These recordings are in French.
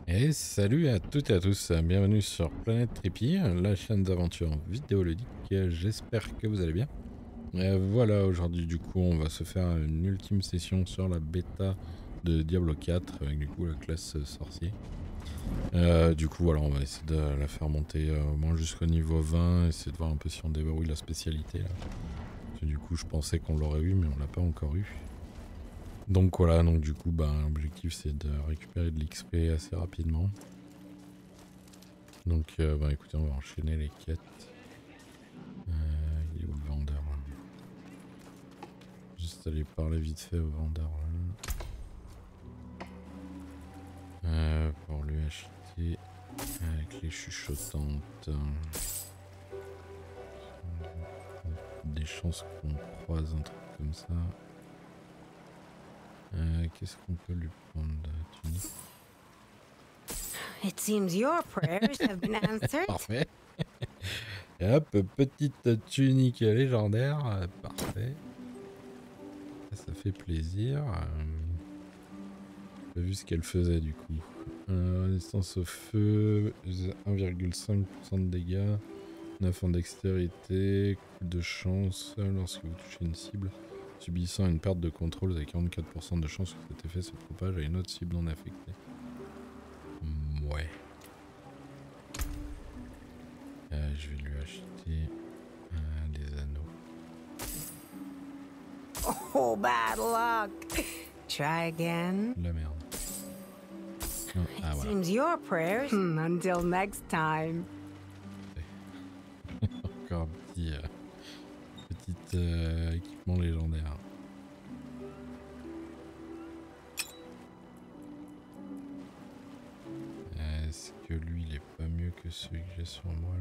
Et salut à toutes et à tous, bienvenue sur Planète Trippy, la chaîne d'aventure vidéoludique, j'espère que vous allez bien. Et voilà, aujourd'hui du coup on va se faire une ultime session sur la bêta de Diablo 4, avec du coup la classe sorcier. Du coup voilà, on va essayer de la faire monter au moins jusqu'au niveau 20, essayer de voir un peu si on déverrouille la spécialité là. Parce que du coup je pensais qu'on l'aurait eu mais on l'a pas encore eu. Donc voilà, donc du coup l'objectif c'est de récupérer de l'XP assez rapidement. Donc écoutez, on va enchaîner les quêtes. Il est où le vendeur là? Juste aller parler vite fait au vendeur là. Pour lui acheter avec les chuchotantes. Des chances qu'on croise un truc comme ça. Qu'est-ce qu'on peut lui prendre de tunique? It seems your prayers have been answered. Parfait. Et hop, petite tunique légendaire. Parfait. Ça fait plaisir. J'ai pas vu ce qu'elle faisait du coup. Résistance au feu, 1,5% de dégâts, 9 en dextérité, coup de chance lorsque vous touchez une cible. Subissant une perte de contrôle, vous avez 44% de chance que cet effet se propage à une autre cible non affectée. Ouais. Je vais lui acheter des anneaux. Oh, bad luck. Try again. La merde. Non, ah voilà. Seems your prayers. Until next time. Encore un petit équipement légendaire. Est-ce que lui il est pas mieux que celui que j'ai sur moi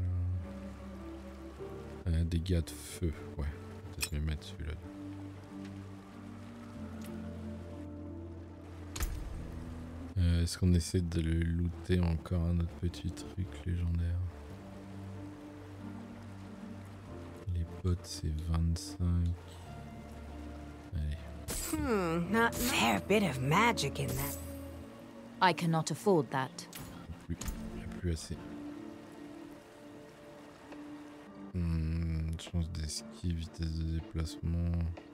là? Dégâts de feu, ouais. Peut-être me mettre celui-là. Est-ce qu'on essaie de le looter encore un autre petit truc légendaire? Les potes c'est 25. Allez. Not fair bit of magic in that. I cannot afford that. Il n'y a plus assez. Chance d'esquive, vitesse de déplacement.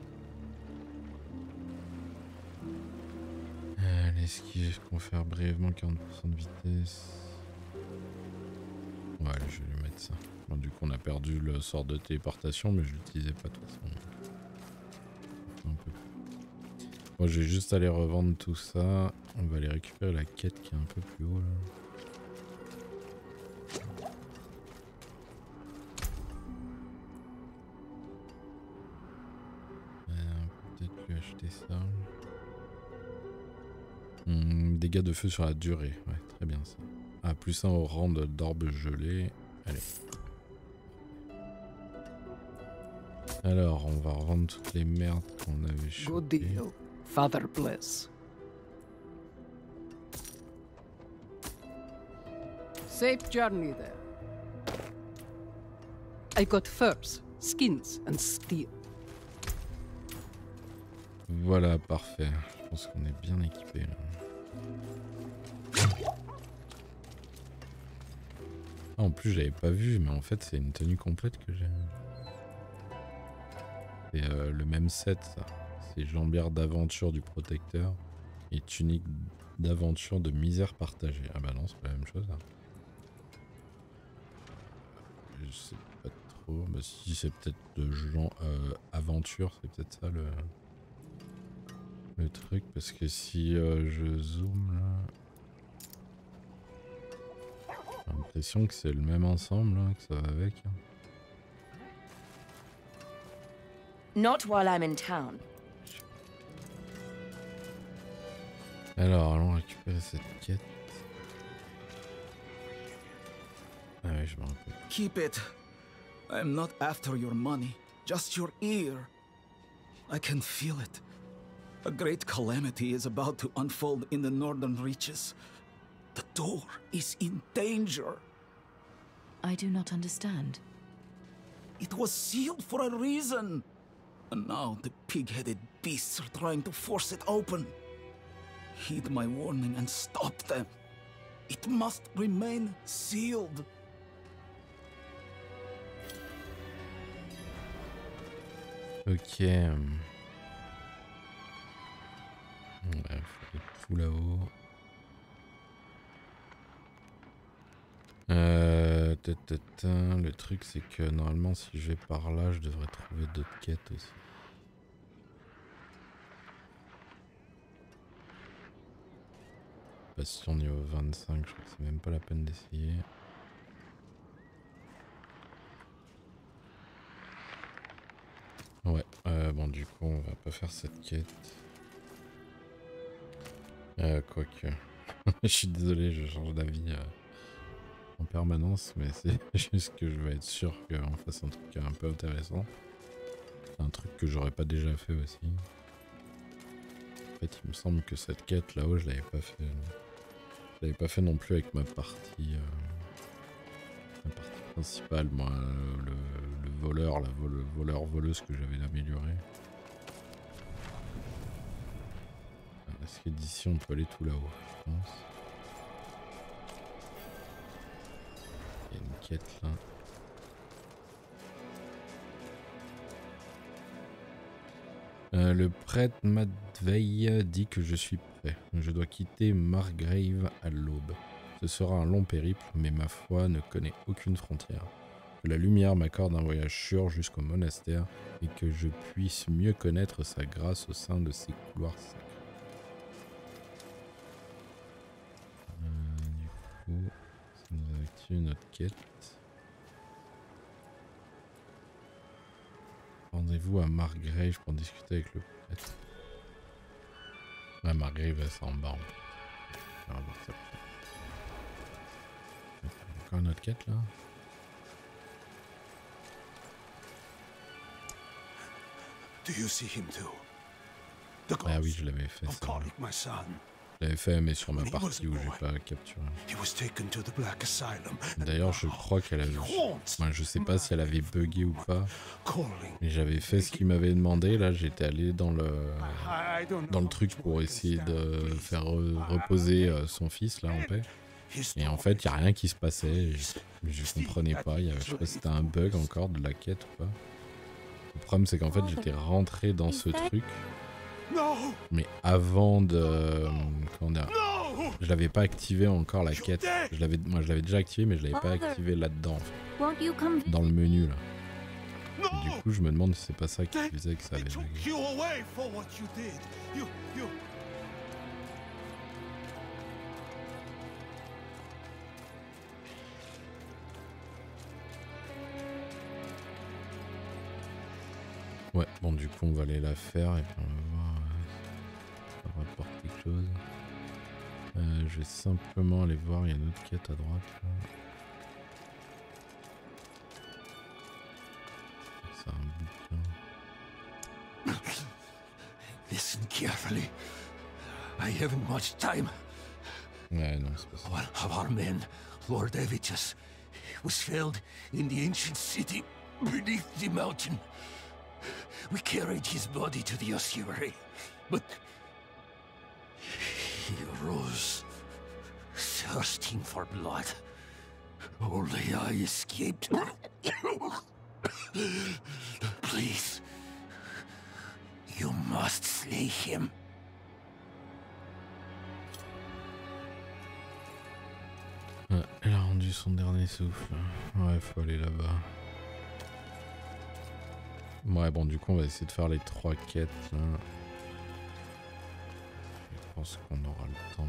L'esquive confère brièvement 40% de vitesse. Ouais, allez, je vais lui mettre ça. Bon, du coup, on a perdu le sort de téléportation, mais je l'utilisais pas de toute façon. Bon, je vais juste aller revendre tout ça. On va aller récupérer la quête qui est un peu plus haut là. Peut-être lui acheter ça. Dégâts de feu sur la durée. Ouais, très bien ça. Ah, plus 1 au rang d'orbe gelé. Allez. Alors, on va revendre toutes les merdes qu'on avait chopées. Good deal. Father bless. Safe journey there. I got furs, skins, and steel. Voilà, parfait. Je pense qu'on est bien équipé là. Ah, en plus, j'avais pas vu, mais en fait, c'est une tenue complète que j'ai. C'est le même set, ça. C'est jambière d'aventure du protecteur et tunique d'aventure de misère partagée. Ah bah non, c'est pas la même chose là. Je sais pas trop. Bah si, c'est peut-être de genre aventure, c'est peut-être ça le truc, parce que si je zoome là, j'ai l'impression que c'est le même ensemble là, que ça va avec. Not while I'm in town. Alors, allons récupérer cette quête. Ah oui, je me rappelle. Keep it. I'm not after your money, just your ear. I can feel it. A great calamity is about to unfold in the northern reaches. The door is in danger. I do not understand. It was sealed for a reason. And now the pig-headed beasts are trying to force it open. Heed my warning and stop them. It must remain sealed. Ok. Ouais, faut aller tout là-haut. Le truc c'est que normalement si je vais par là je devrais trouver d'autres quêtes aussi. Passion niveau 25, je crois que c'est même pas la peine d'essayer. Ouais, bon du coup on va pas faire cette quête. Quoique. Je suis désolé, je change d'avis en permanence, mais c'est juste que je veux être sûr qu'on fasse un truc un peu intéressant. Un truc que j'aurais pas déjà fait aussi. En fait, il me semble que cette quête là-haut, je l'avais pas fait. Je l'avais pas fait non plus avec ma partie principale, moi, le voleur, la voleur-voleuse que j'avais amélioré. Est-ce que d'ici on peut aller tout là-haut, je pense. Il y a une quête là. Le prêtre Madveille dit que je suis prêt. Je dois quitter Margrave à l'aube. Ce sera un long périple, mais ma foi ne connaît aucune frontière. Que la lumière m'accorde un voyage sûr jusqu'au monastère et que je puisse mieux connaître sa grâce au sein de ses couloirs sacrés. Du coup, ça nous a activé notre quête. Rendez-vous à Margrave pour discuter avec le prêtre. Ouais, Margrave, c'est en bas. On va voir ça. Encore une autre quête là. Do you see him too? The Ah oui, ghost je l'avais fait of ça. Karlik, my son. Je l'avais fait mais sur ma partie où j'ai pas capturé. He was taken to the Black Asylum. D'ailleurs, je crois qu'elle avait... Enfin, je sais pas si elle avait bugué ou pas. Mais j'avais fait ce qu'il m'avait demandé. Là, j'étais allé dans le truc pour essayer de faire reposer son fils là en paix. Et en fait, il n'y a rien qui se passait. Je comprenais pas. Je sais pas si c'était un bug encore de la quête ou pas. Le problème, c'est qu'en fait, j'étais rentré dans ce truc. Mais avant de... Comment dire, je l'avais pas activé encore la quête. Moi, je l'avais déjà activé, mais je l'avais pas activé là-dedans. En fait. Dans le menu, là. Et du coup, je me demande si c'est pas ça qui faisait que ça avait bugué. Ouais, bon du coup on va aller la faire et puis on va voir si ça rapporte quelque chose. Je vais simplement aller voir, il y a une autre quête à droite là. C'est un bouquin. Listen carefully. I haven't much time. Ouais non c'est pas ça. One of our men, Lord Evitus, was felled in the ancient city beneath the mountain. We carried his body to the ossuary, but he rose, thirsting for blood. Only I escaped. Please, you must slay him. Ouais, elle a rendu son dernier souffle. Ouais, faut aller là-bas. Ouais, bon, du coup, on va essayer de faire les 3 quêtes, là. Je pense qu'on aura le temps.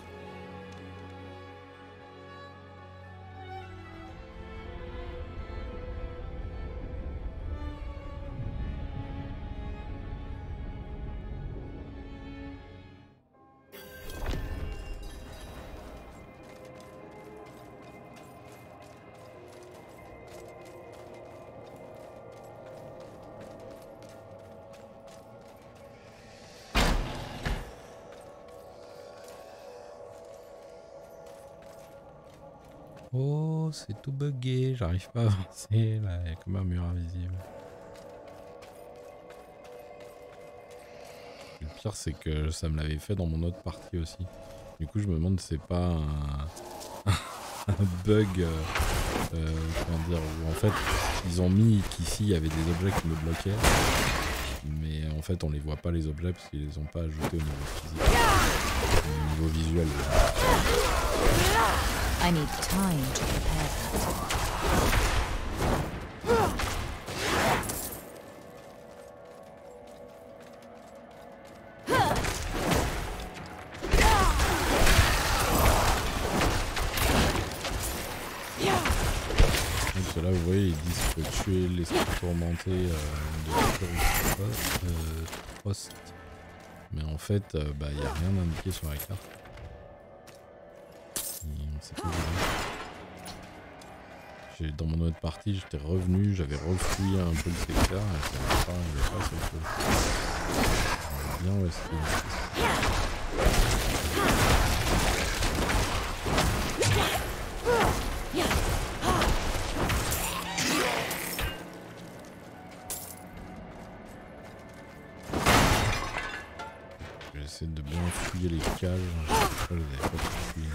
Oh, c'est tout bugué, j'arrive pas à avancer, là, il y a comme un mur invisible. Le pire, c'est que ça me l'avait fait dans mon autre partie aussi. Du coup je me demande si c'est pas un bug, comment dire, où en fait ils ont mis qu'ici il y avait des objets qui me bloquaient, mais en fait on les voit pas les objets parce qu'ils les ont pas ajoutés au niveau physique, au niveau visuel. I need time to prepare that. Là vous voyez ils disent qu'il faut tuer l'esprit tourmenté de Frost, mais en fait bah il n'y a rien indiqué sur la carte et on sait pas où. Dans mon autre partie j'étais revenu, j'avais refouillé un peu le secteur et ça n'avait pas sur le feu. Bien où est-ce qu'il est. J'essaie de bien fouiller les cages. Je les avais pas fouillées.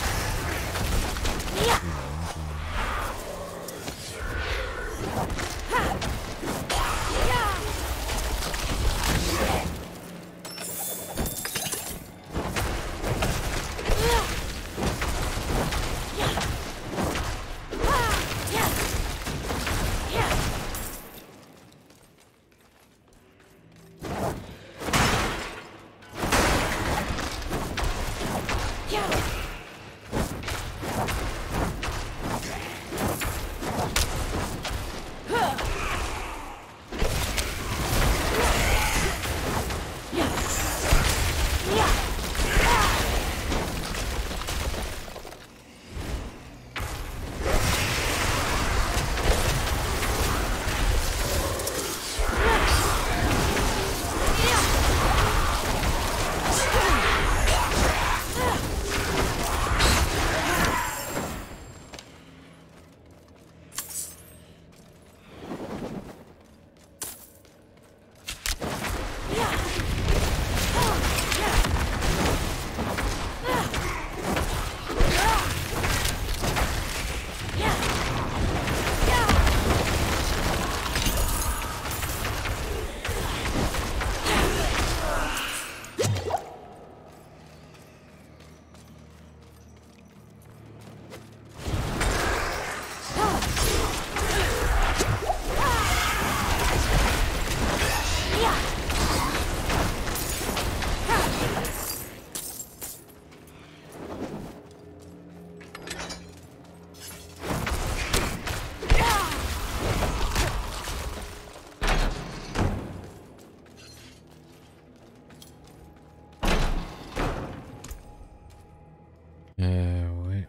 Ouais.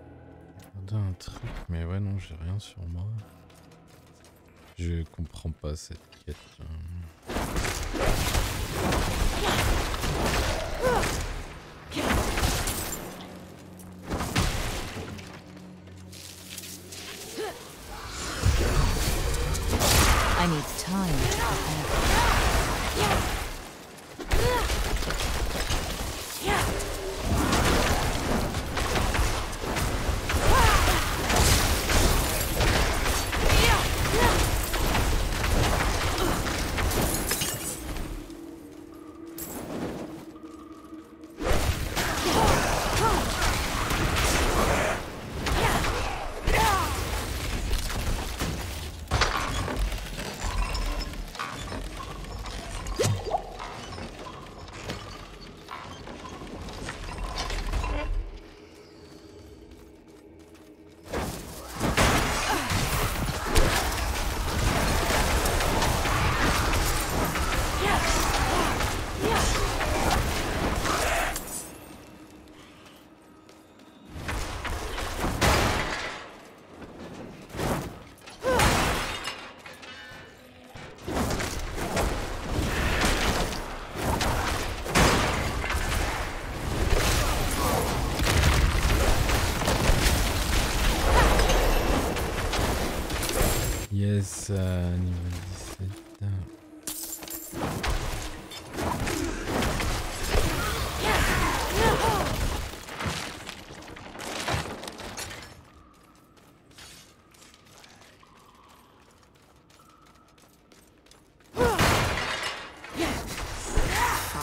Un truc, mais ouais, non, j'ai rien sur moi. Je comprends pas cette quête. I need time to prepare. Yes, niveau 17.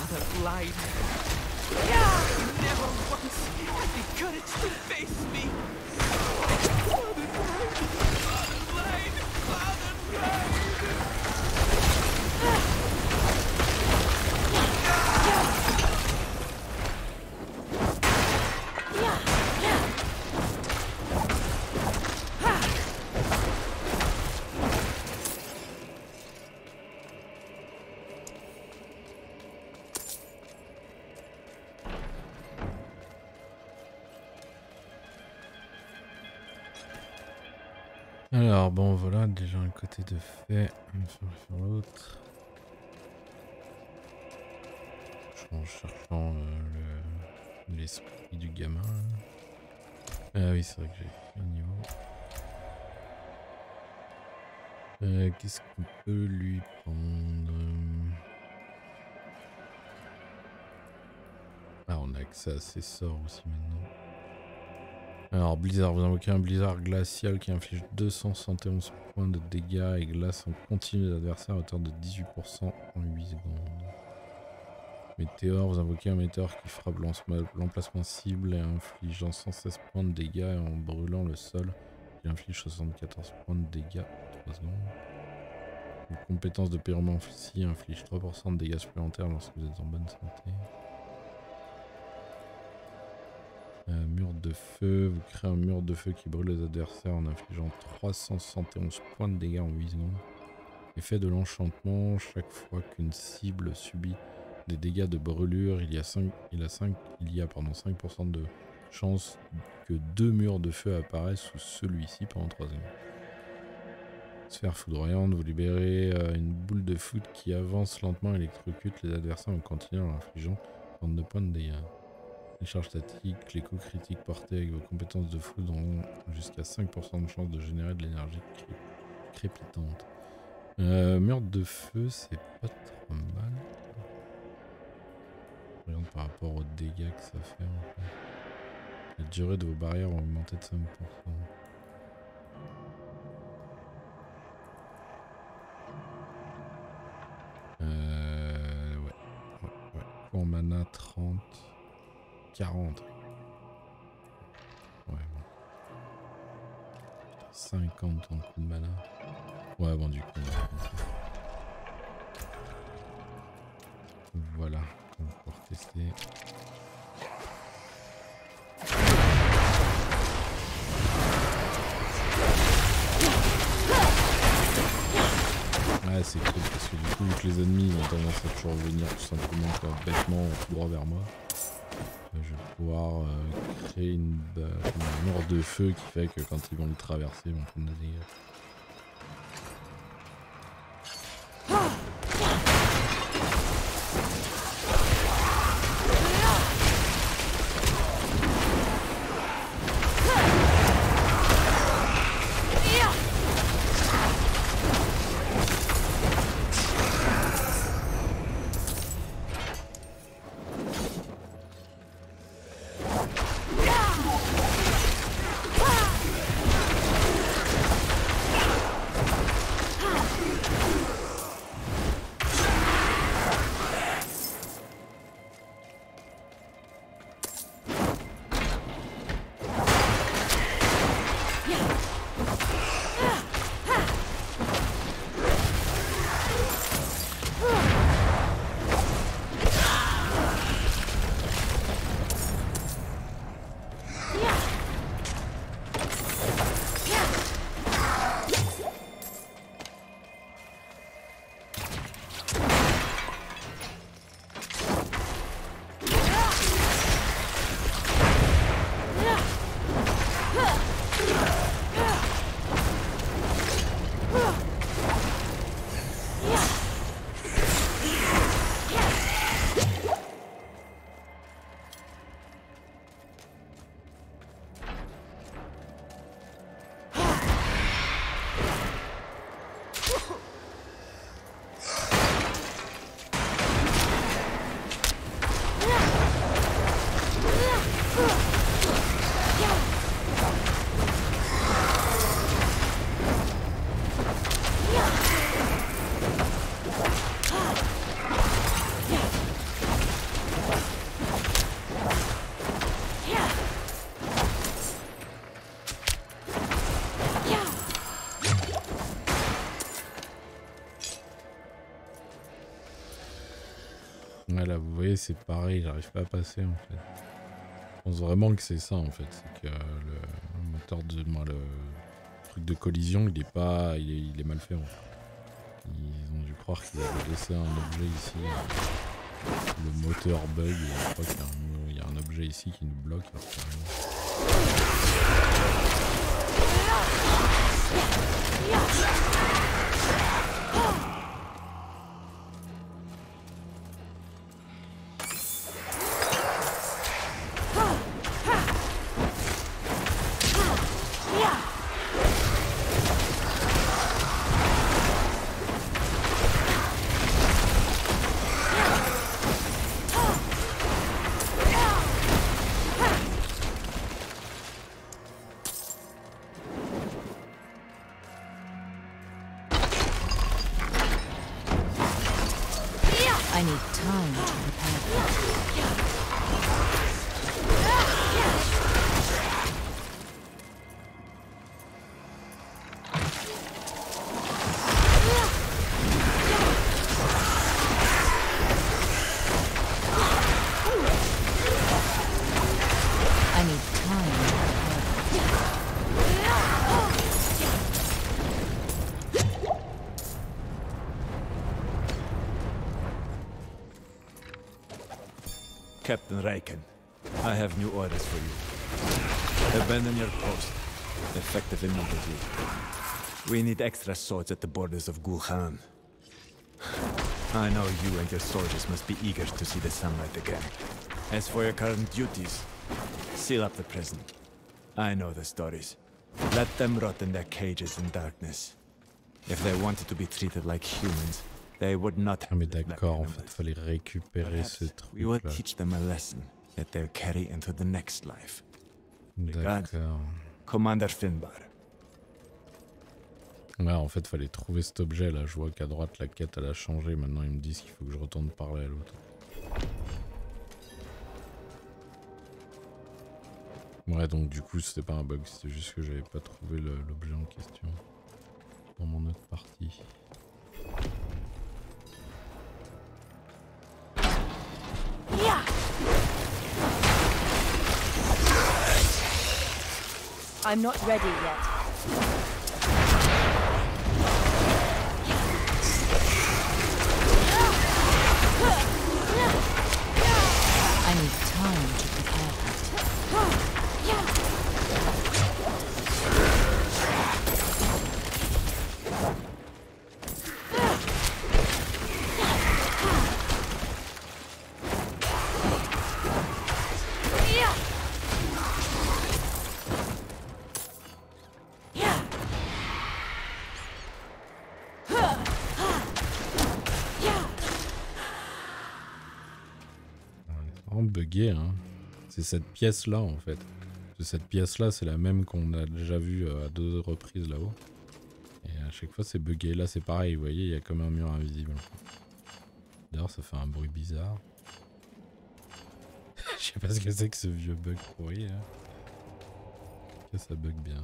father lied. He never once had the courage to face me. Father lied. Father lied. Father lied. Alors bon voilà, déjà un côté de fait, on va faire l'autre. En cherchant l'esprit du gamin. Ah oui, c'est vrai que j'ai fait un niveau. Qu'est-ce qu'on peut lui prendre? Ah, on a accès à ses sorts aussi maintenant. Alors, Blizzard, vous invoquez un blizzard glacial qui inflige 271 points de dégâts et glace en continu l'adversaire à hauteur de 18% en 8 secondes. Météore, vous invoquez un météore qui frappe l'emplacement cible et infligeant 116 points de dégâts et en brûlant le sol, il inflige 74 points de dégâts en 3 secondes. Une compétence de pyromancie inflige 3% de dégâts supplémentaires lorsque vous êtes en bonne santé. Mur de feu, vous créez un mur de feu qui brûle les adversaires en infligeant 371 points de dégâts en 8 secondes. Effet de l'enchantement, chaque fois qu'une cible subit des dégâts de brûlure, il y a 5% de chance que 2 murs de feu apparaissent sous celui-ci pendant 3 secondes. Sphère foudroyante, vous libérez une boule de foudre qui avance lentement et électrocute les adversaires en continuant en infligeant 32 points de dégâts. Les charges statiques, les coups critiques portés avec vos compétences de foudre ont jusqu'à 5% de chance de générer de l'énergie crépitante. Mur de feu, c'est pas trop mal. Regarde par rapport aux dégâts que ça fait en fait. La durée de vos barrières va augmenter de 5%. Ouais. En mana 30. 40. Ouais, bon. 50 en coup de mana. Ouais, bon, du coup, on va voilà, on va pouvoir tester. Ouais, c'est cool parce que du coup, vu que les ennemis ont tendance à toujours venir tout simplement bêtement tout droit vers moi. Je vais pouvoir créer une mur de feu qui fait que quand ils vont le traverser, ils vont prendre des dégâts. Ouais, là, vous voyez, c'est pareil, j'arrive pas à passer en fait. Je pense vraiment que c'est ça en fait, c'est que le moteur de... Moi, le truc de collision, il est pas... il est mal fait en fait. Ils ont dû croire qu'ils avaient laissé un objet ici. Le moteur bug et je crois qu'il y a un objet ici qui nous bloque. Alors I need time to prepare. I need time to Captain Raiken, I have new orders for you. Abandon your post. Effective immediately. We need extra swords at the borders of Gul'Khan. I know you and your soldiers must be eager to see the sunlight again. As for your current duties, seal up the prison. I know the stories. Let them rot in their cages in darkness. If they wanted to be treated like humans, they would not Ah mais have d'accord, en fait, fallait récupérer ce truc we will là. teach them a lesson that they'll carry into the next life. D'accord. Commander Finbar. Ouais, en fait, fallait trouver cet objet là. Je vois qu'à droite, la quête elle a changé. Maintenant, ils me disent qu'il faut que je retourne parler à l'autre. Ouais, donc du coup, c'était pas un bug. C'était juste que j'avais pas trouvé l'objet en question dans mon autre partie. I'm not ready yet. I need time to prepare that. Buggé, hein. C'est cette pièce là en fait. Cette pièce là c'est la même qu'on a déjà vue à 2 reprises là-haut. Et à chaque fois c'est buggé. Là c'est pareil, vous voyez, il y a comme un mur invisible. D'ailleurs ça fait un bruit bizarre. Je sais pas ce que c'est que ce vieux bug pourri là. Que ça bug bien.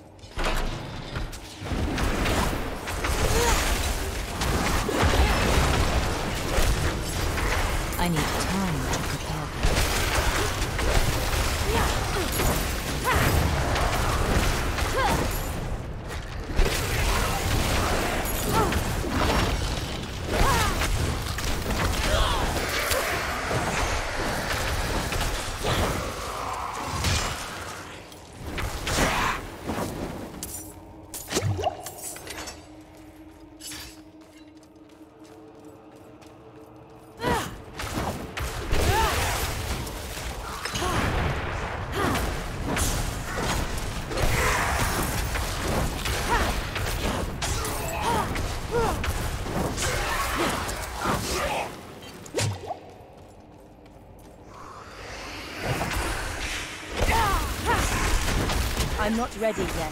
I need time to prepare that. I'm not ready yet.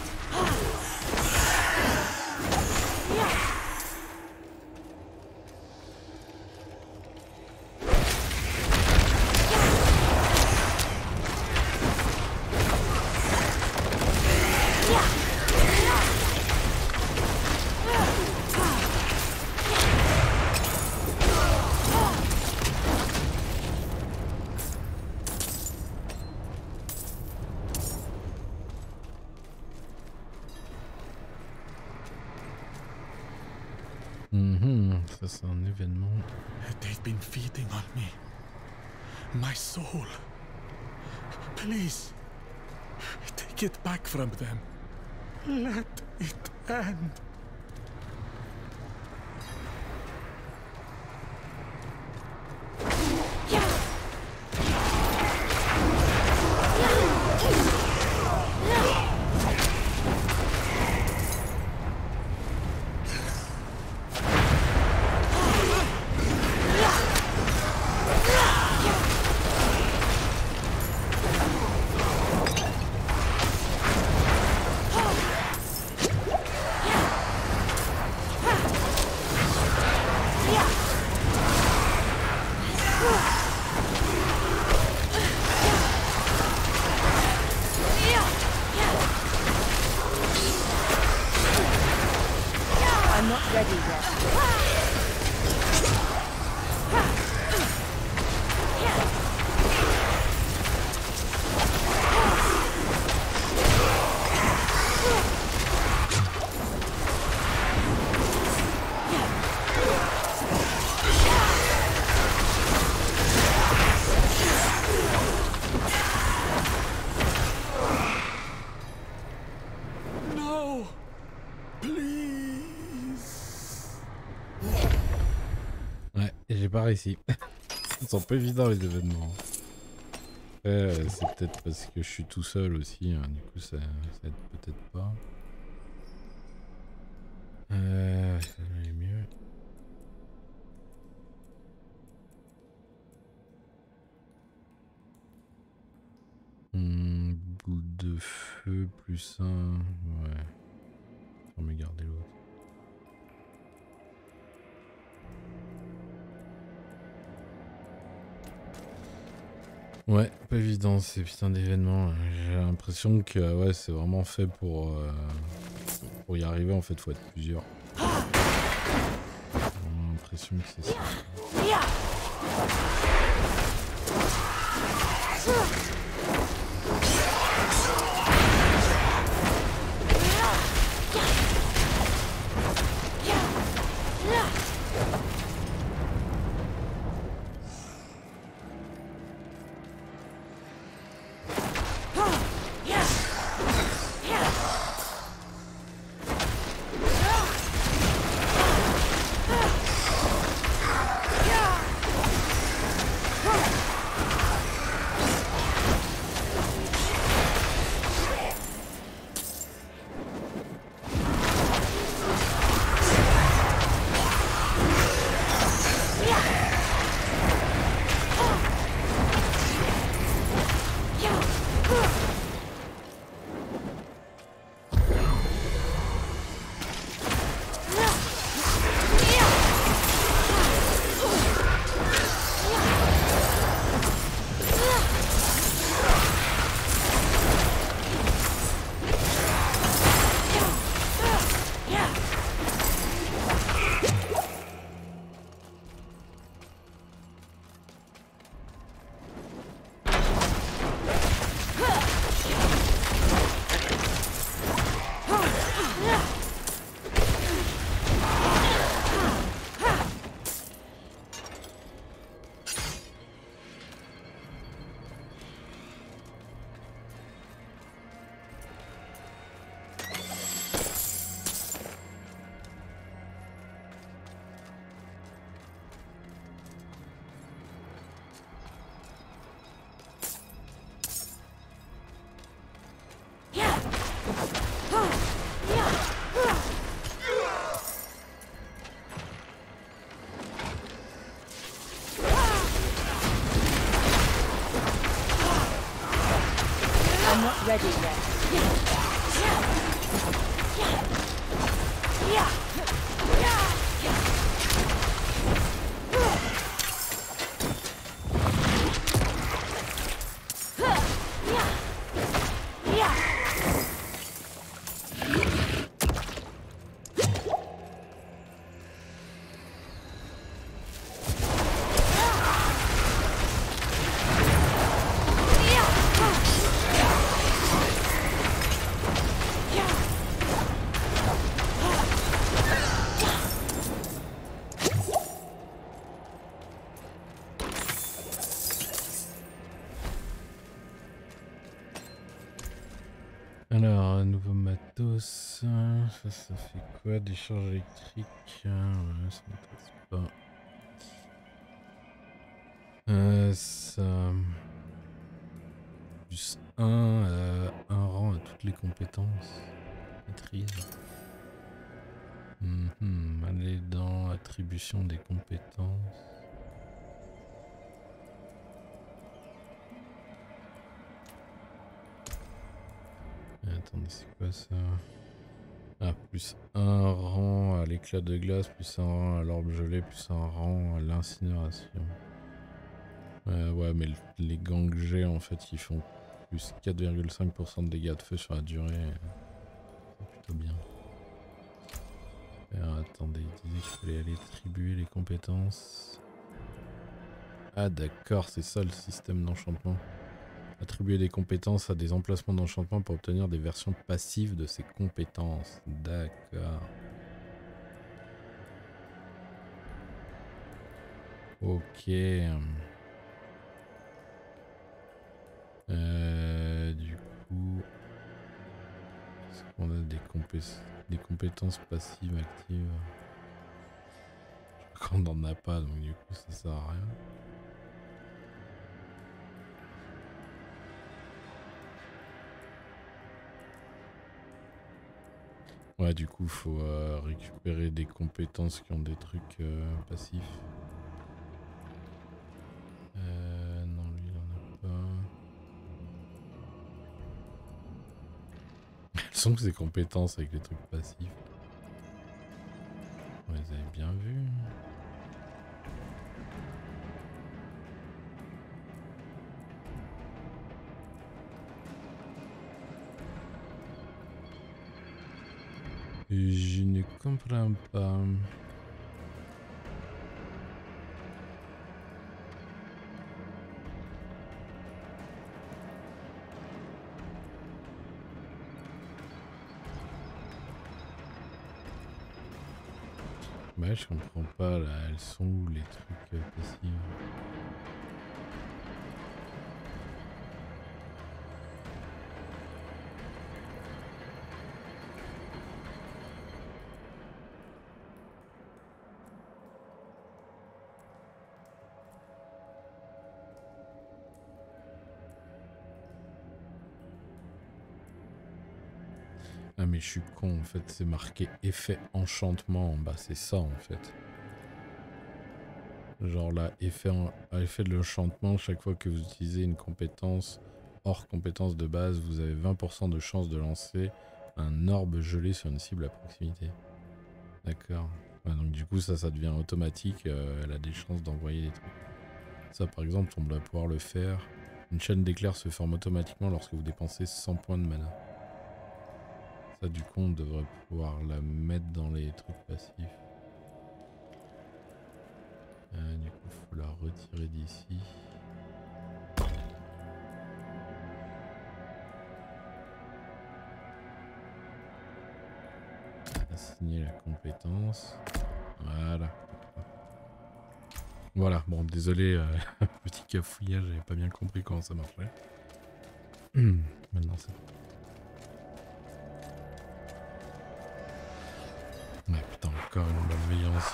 ça c'est un événement. They've been feeding on me. My soul. Please, take it back from them. Let it end. I'm not ready yet. No! Please! Ouais, et j'ai pas réussi. Ils sont pas évidents les événements. Après, c'est peut-être parce que je suis tout seul aussi, hein. Du coup ça aide peut-être pas. Ça va aller mieux. Boule de feu plus un. Ouais. Faut me garder l'autre. Ouais, pas évident ces putains d'événements. J'ai l'impression que ouais, c'est vraiment fait pour y arriver en fait, faut être plusieurs. J'ai l'impression que c'est ça. I'm not ready yet. Alors, nouveau matos. Ça fait quoi? Décharge électrique. Ouais, ça m'intéresse pas. Ça. Plus un rang à toutes les compétences. Maîtrise. Aller dans attribution des compétences. Attendez, c'est quoi ça? Ah, plus un rang à l'éclat de glace, plus un rang à l'orbe gelé, plus un rang à l'incinération. Ouais, mais les gangs G en fait ils font plus 4,5% de dégâts de feu sur la durée. C'est plutôt bien. Alors attendez, il disait qu'il fallait aller attribuer les compétences. Ah d'accord, c'est ça le système d'enchantement. Attribuer des compétences à des emplacements d'enchantement pour obtenir des versions passives de ces compétences. D'accord. Ok. Du coup... Est-ce qu'on a des compétences passives actives? Je crois qu'on n'en a pas, donc du coup ça sert à rien. Ouais, du coup, faut récupérer des compétences qui ont des trucs passifs. Non, lui, il en a pas. Elles sont ces compétences avec les trucs passifs. Vous les avez bien vus. Je ne comprends pas. Bah je comprends pas là, elles sont où les trucs passifs? Ah mais je suis con en fait, c'est marqué effet enchantement en bas, c'est ça en fait. Genre là, effet de l'enchantement, chaque fois que vous utilisez une compétence hors compétence de base, vous avez 20% de chance de lancer un orbe gelé sur une cible à proximité. D'accord. Ouais, donc du coup ça devient automatique, elle a des chances d'envoyer des trucs. Ça par exemple on doit pouvoir le faire. Une chaîne d'éclairs se forme automatiquement lorsque vous dépensez 100 points de mana. Ça du coup on devrait pouvoir la mettre dans les trucs passifs. Du coup faut la retirer d'ici. Assigner la compétence. Voilà. Voilà, bon désolé, petit cafouillage, j'avais pas bien compris comment ça marchait. Maintenant c'est bon. Ouais putain, encore une malveillance.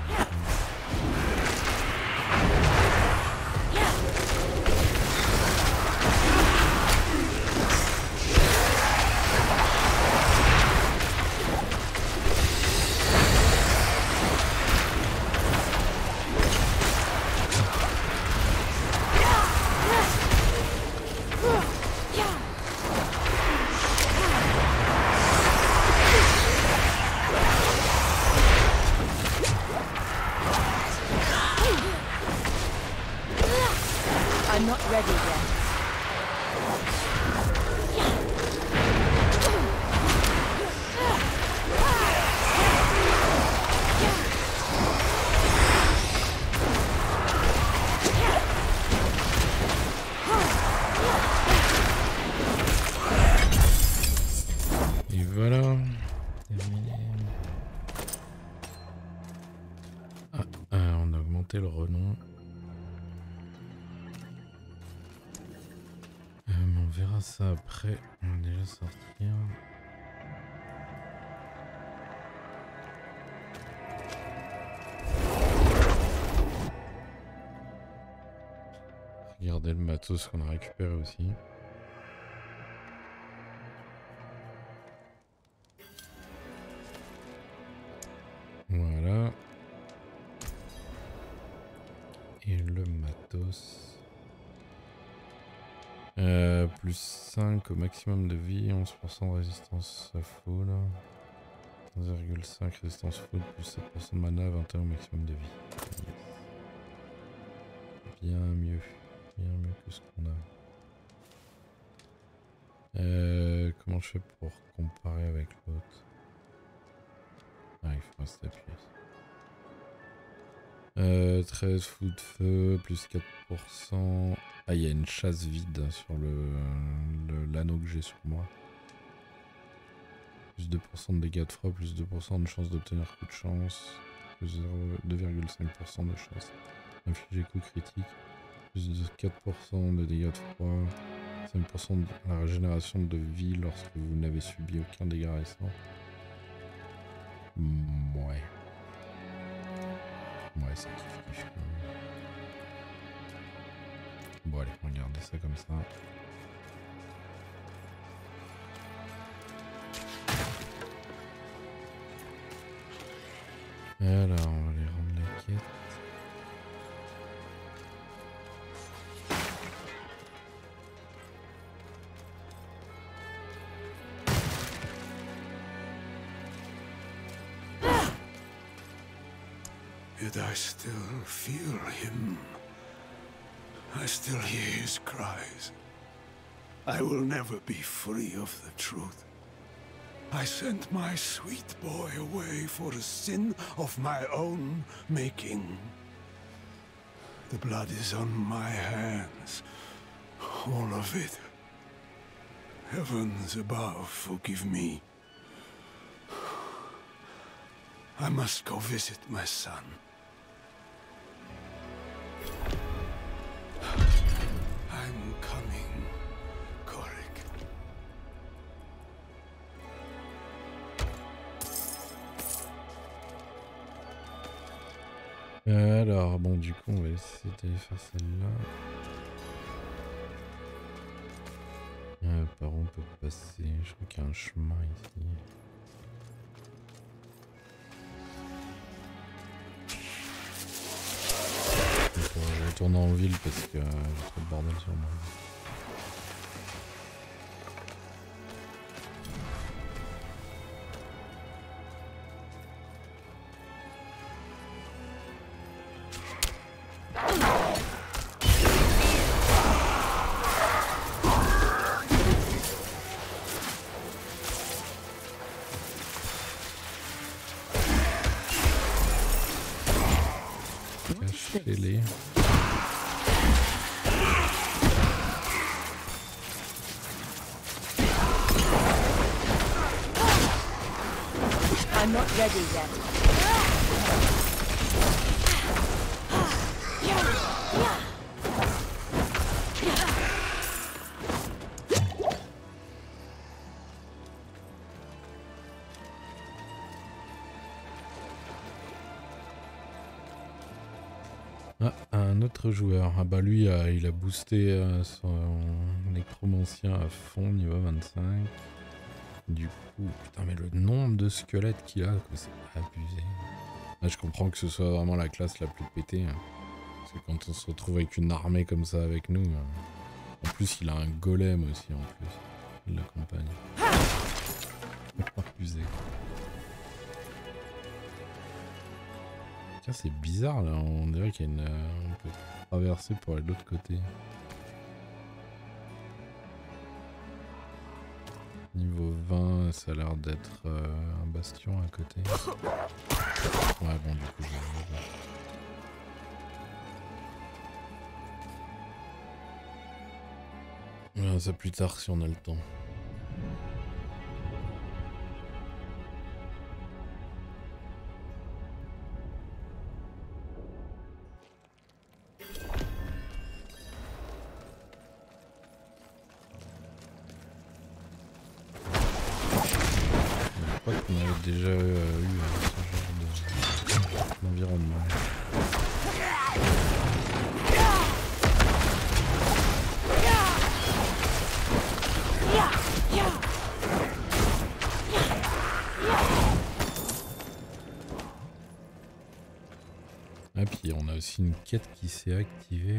I'm not ready yet. Et voilà. Terminé. On a augmenté le renom. verra ça après. On va déjà sortir. Regardez le matos qu'on a récupéré aussi. Voilà. Et le matos. Plus 5 au maximum de vie, 11% de résistance à full. 1,5 résistance full, plus 7% de mana, 21 au maximum de vie. Bien mieux que ce qu'on a. Comment je fais pour comparer avec l'autre? Ah, il faut rester appuyé. 13 fous de feu, plus 4%. Ah, il y a une chasse vide sur l'anneau que j'ai sur moi. Plus 2% de dégâts de froid, plus 2% de chance d'obtenir coup de chance. Plus 2,5% de chance d'infliger coup critique. Plus de 4% de dégâts de froid. 5% de la régénération de vie lorsque vous n'avez subi aucun dégât récent. Ouais. Ouais, c'est kiff. Bon, allez, regardez ça comme ça. Alors, on va aller rendre la quête. Yet I still feel him. I still hear his cries. I will never be free of the truth. I sent my sweet boy away for a sin of my own making. The blood is on my hands. All of it. Heavens above, forgive me. I must go visit my son. I'm coming, Korik. Alors, bon, du coup, on va essayer d'aller faire celle-là. Par où on peut passer? Je crois qu'il y a un chemin ici. Je vais retourner en ville parce que j'ai trop de bordel sur moi. Cachez-les. I'm not ready yet. Ah, un autre joueur. Ah bah lui, il a boosté son nécromancien à fond, niveau 25. Du coup, putain, mais le nombre de squelettes qu'il a, c'est abusé. Là, je comprends que ce soit vraiment la classe la plus pétée. Hein. Parce que quand on se retrouve avec une armée comme ça avec nous, en plus, il a un golem aussi, en plus. Il l'accompagne. Abusé. Tiens, c'est bizarre, là. On dirait qu'il y a une... on peut traverser pour aller de l'autre côté. Niveau 20, ça a l'air d'être un bastion à côté. Ouais, bon, du coup, je vais... On verra ça plus tard si on a le temps. crois qu'on avait déjà eu ce genre d'environnement. Ah puis on a aussi une quête qui s'est activée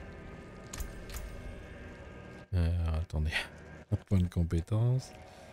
là. Attendez, un point de compétence.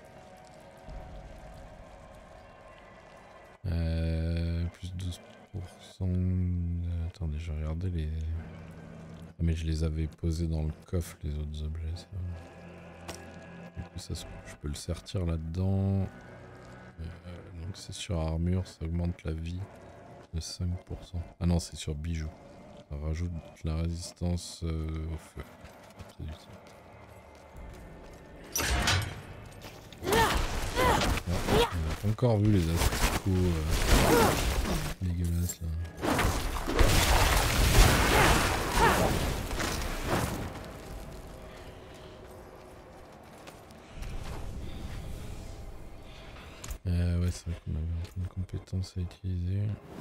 Plus 12%. Attendez, je regardais les... Ah mais je les avais posés dans le coffre les autres objets. Ça. Du coup ça, je peux le sortir là-dedans. Donc c'est sur armure, ça augmente la vie de 5%. Ah non, c'est sur bijoux. Ça rajoute la résistance au feu. Pas très utile. On a pas encore vu les asticots dégueulasses là. Ouais, c'est vrai qu'on avait une compétence à utiliser.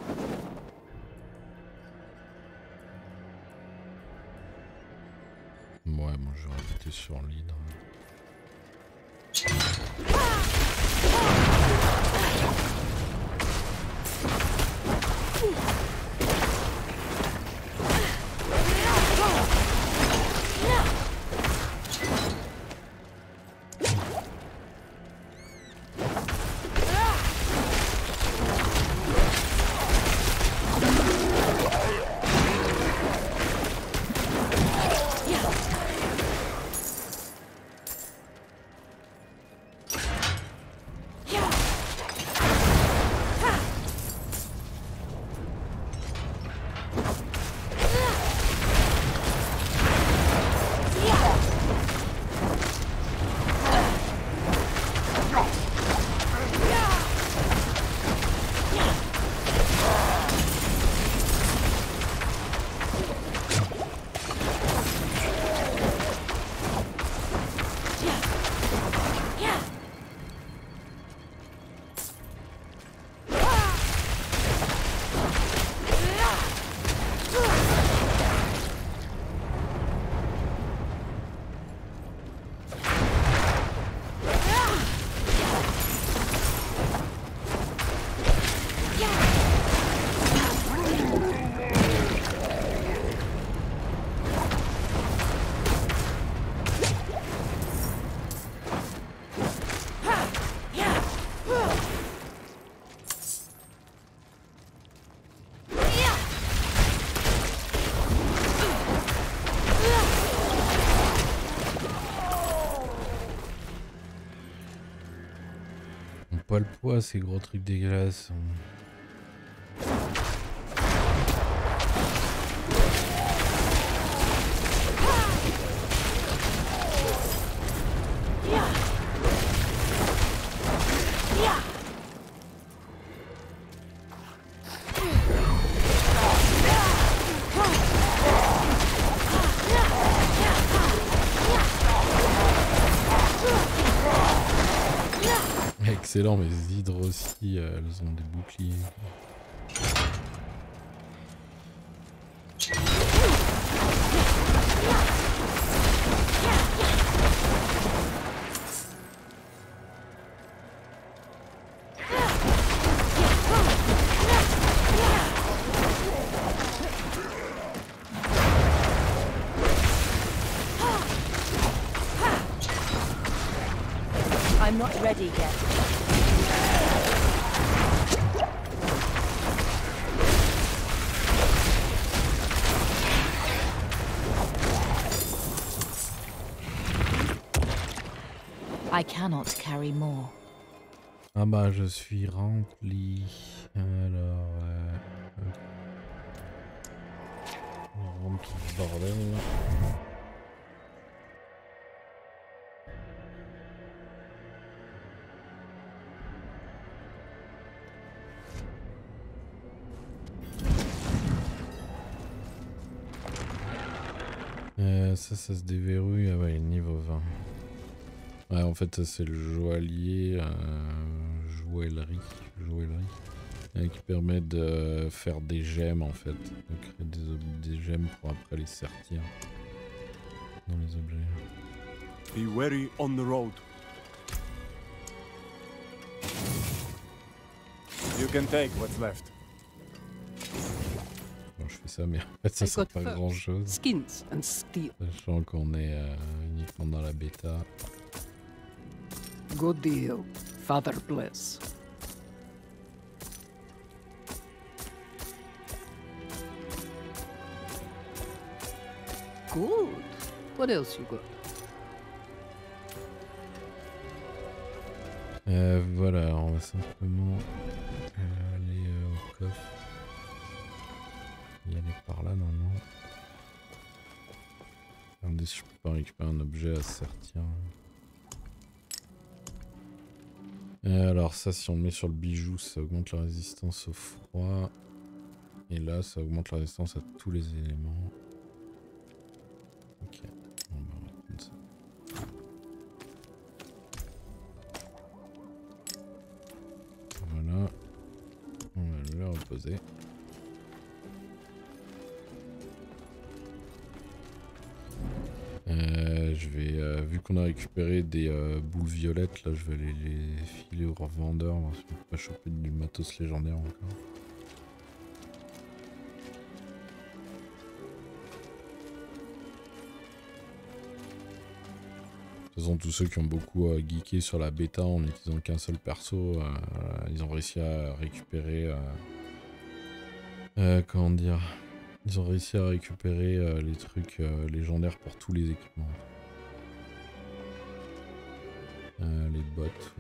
Ouais, bon, je vais rajouter sur l'hydre. Pas le poids, ces gros trucs dégueulasses. Excellent, mais les hydres aussi, elles ont des boucliers. I'm not ready yet. I cannot carry more. Ah bah je suis rempli. Alors... rempli de bordel. Ça se déverrouille. Ah ouais, niveau 20. Ouais, en fait, ça c'est le joaillier, joaillerie, qui permet de faire des gemmes en fait, de créer des gemmes pour après les sertir dans les objets. Be wary on the road. You can take what's left. Bon, je fais ça, mais en fait, ça I sert got pas furs, grand chose. skins and steel. Sachant qu'on est uniquement dans la bêta. Good deal. Father bless. Good. What else you got? Voilà, on va simplement aller au coffre. Y aller par là, normalement. Regardez si je peux pas récupérer un objet à sortir. Alors ça, si on le met sur le bijou, ça augmente la résistance au froid. Et là, ça augmente la résistance à tous les éléments. Ok, on va reprendre ça. Voilà, on va le reposer. Je vais, vu qu'on a récupéré des boules violettes, là je vais aller les filer aux revendeurs, parce qu'on peut pas choper du matos légendaire encore. De toute façon, tous ceux qui ont beaucoup geeké sur la bêta en n'utilisant qu'un seul perso, ils ont réussi à récupérer... comment dire... Ils ont réussi à récupérer les trucs légendaires pour tous les équipements. Les bottes,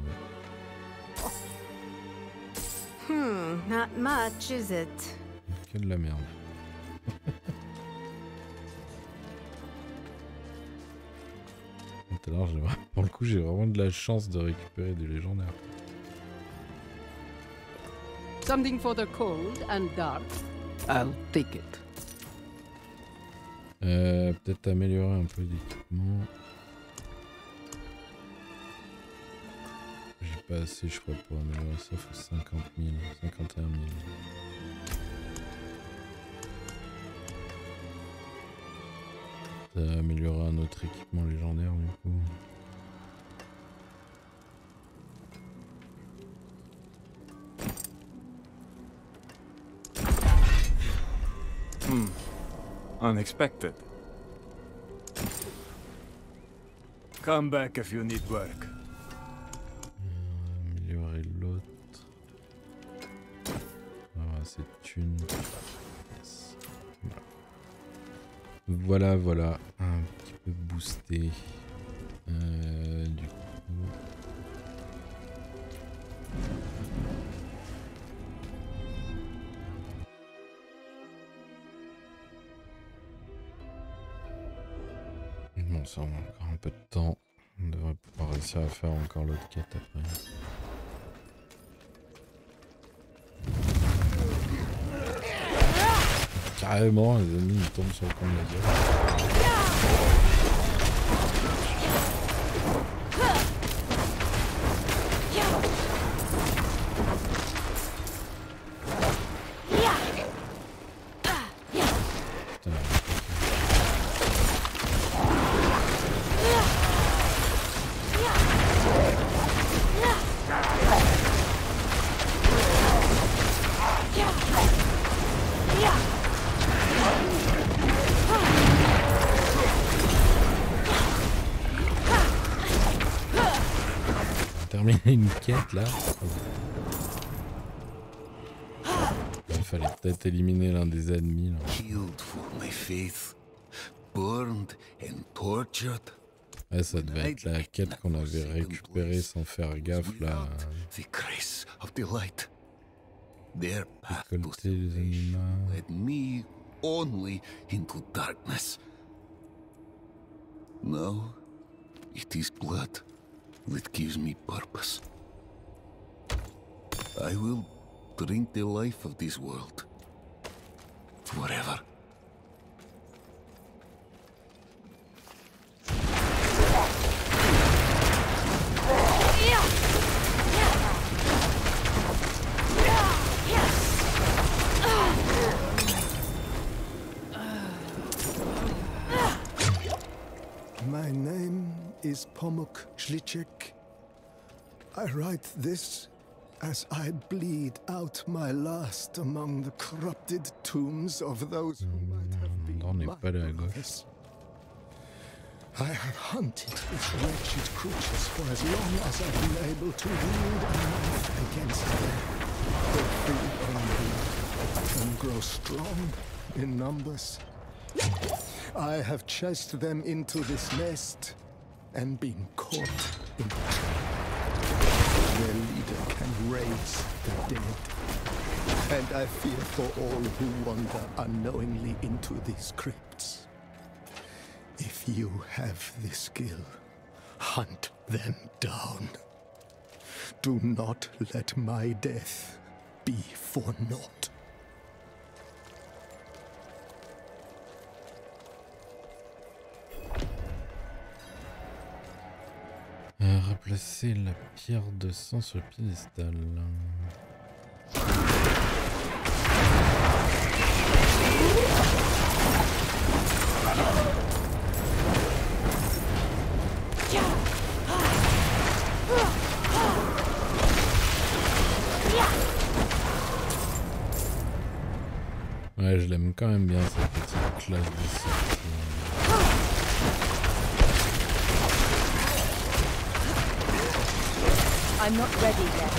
ouais. Not much, is it? Que de la merde. Tout à l'heure, pour le coup, j'ai vraiment de la chance de récupérer des légendaires. Something for the cold and dark. I'll take it. Peut-être améliorer un peu l'équipement. J'ai pas assez, je crois, pour améliorer ça. Faut 50 000, 51 000. Améliorer un autre équipement légendaire, du coup. Unexpected. Come back if you need work. Améliorer l'autre. Avoir assez de thunes. Yes. Voilà, voilà. Un petit peu boosté. Du coup... Bon, ça, on a encore un peu de temps. On devrait pouvoir réussir à faire encore l'autre quête après. Carrément, les ennemis ils tombent sur le camp de la gueule. Terminer une quête là. Il fallait peut-être éliminer l'un des ennemis là. Killed for my faith, burned and tortured. Ouais, ça devait être la quête qu'on avait récupérée sans faire gaffe là. The grace of the light. Their path to Récolter les salvation animaux. led me only into darkness. Now it is blood that gives me purpose. I will drink the life of this world forever. My name is Pomuk Schlicek. I write this as I bleed out my last among the corrupted tombs of those who might have been my brothers. I have hunted these wretched creatures for as long as I've been able to wield a knife against them. They feed on blood and grow strong in numbers. I have chased them into this nest and been caught in the trap. Their leader can raise the dead, and I fear for all who wander unknowingly into these crypts. If you have the skill, hunt them down. Do not let my death be for naught. Replacer la pierre de sang sur le piédestal. Ouais, je l'aime quand même bien cette petite classe de sortie. I'm not ready yet.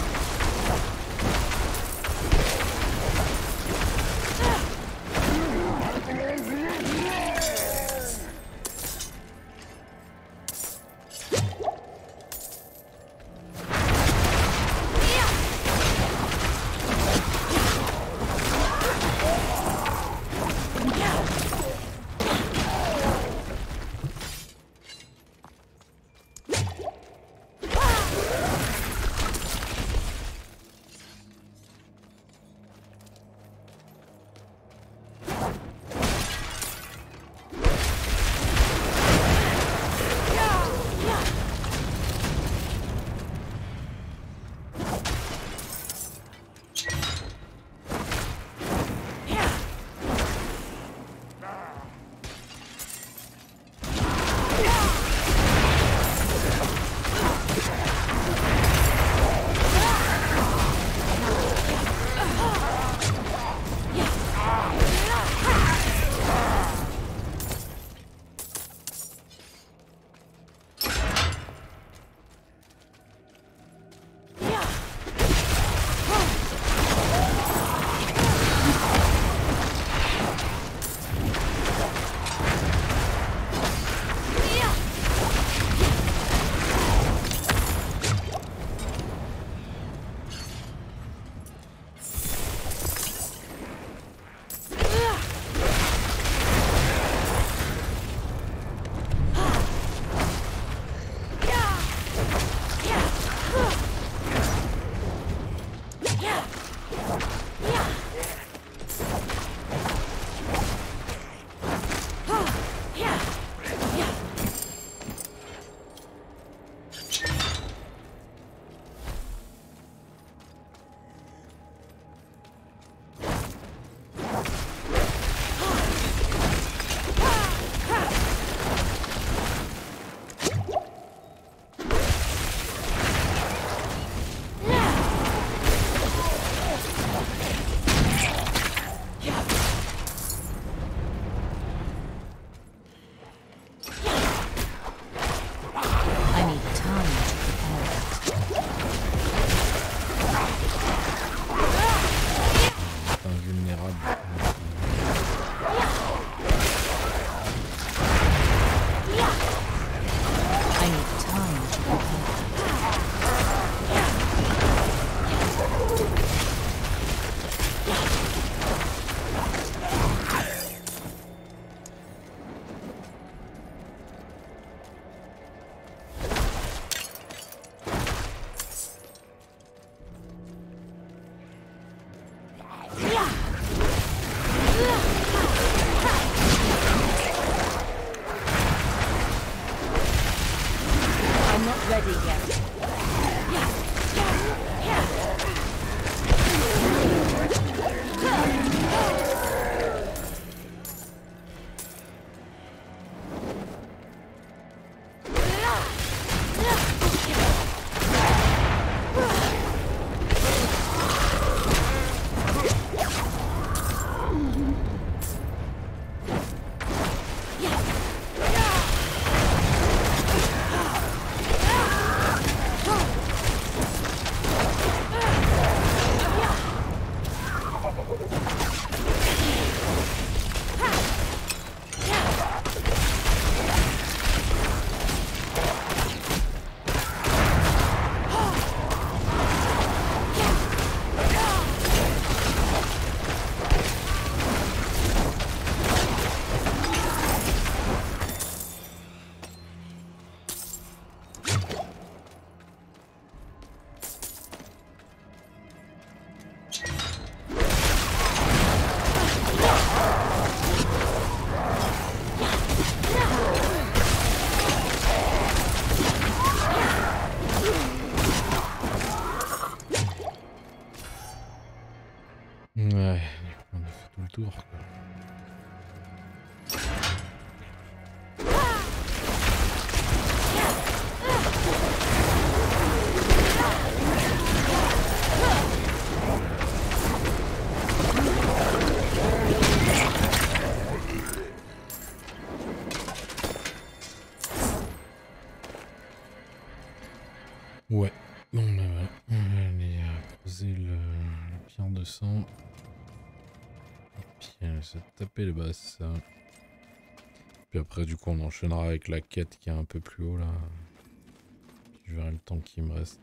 Ouais. Bon bah voilà. On va aller creuser le pierre de sang. Et puis se taper le boss. Puis après du coup on enchaînera avec la quête qui est un peu plus haut là. Je verrai le temps qui me reste.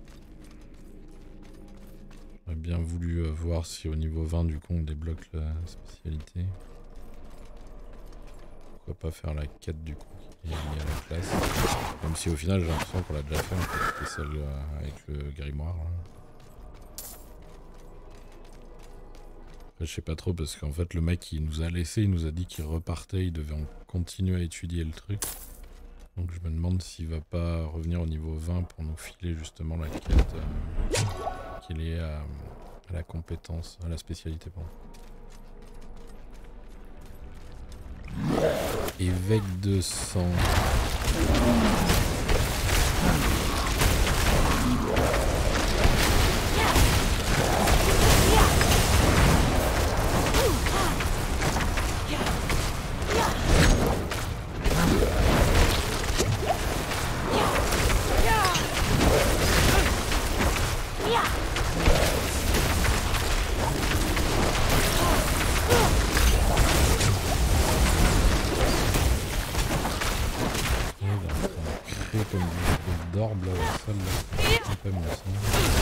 J'aurais bien voulu voir si au niveau 20 du coup on débloque la spécialité. Pourquoi pas faire la quête du coup qui est liée à la classe. Même si au final j'ai l'impression qu'on l'a déjà fait en fait, c'est celle avec le grimoire. Là. Après, je sais pas trop parce qu'en fait le mec il nous a laissé, il nous a dit qu'il repartait, il devait continuer à étudier le truc. Donc je me demande s'il va pas revenir au niveau 20 pour nous filer justement la quête qui est liée à la compétence, à la spécialité pardon. Évêque de sang. Comme des d'orbe là au sol là. C'est pas moi ça.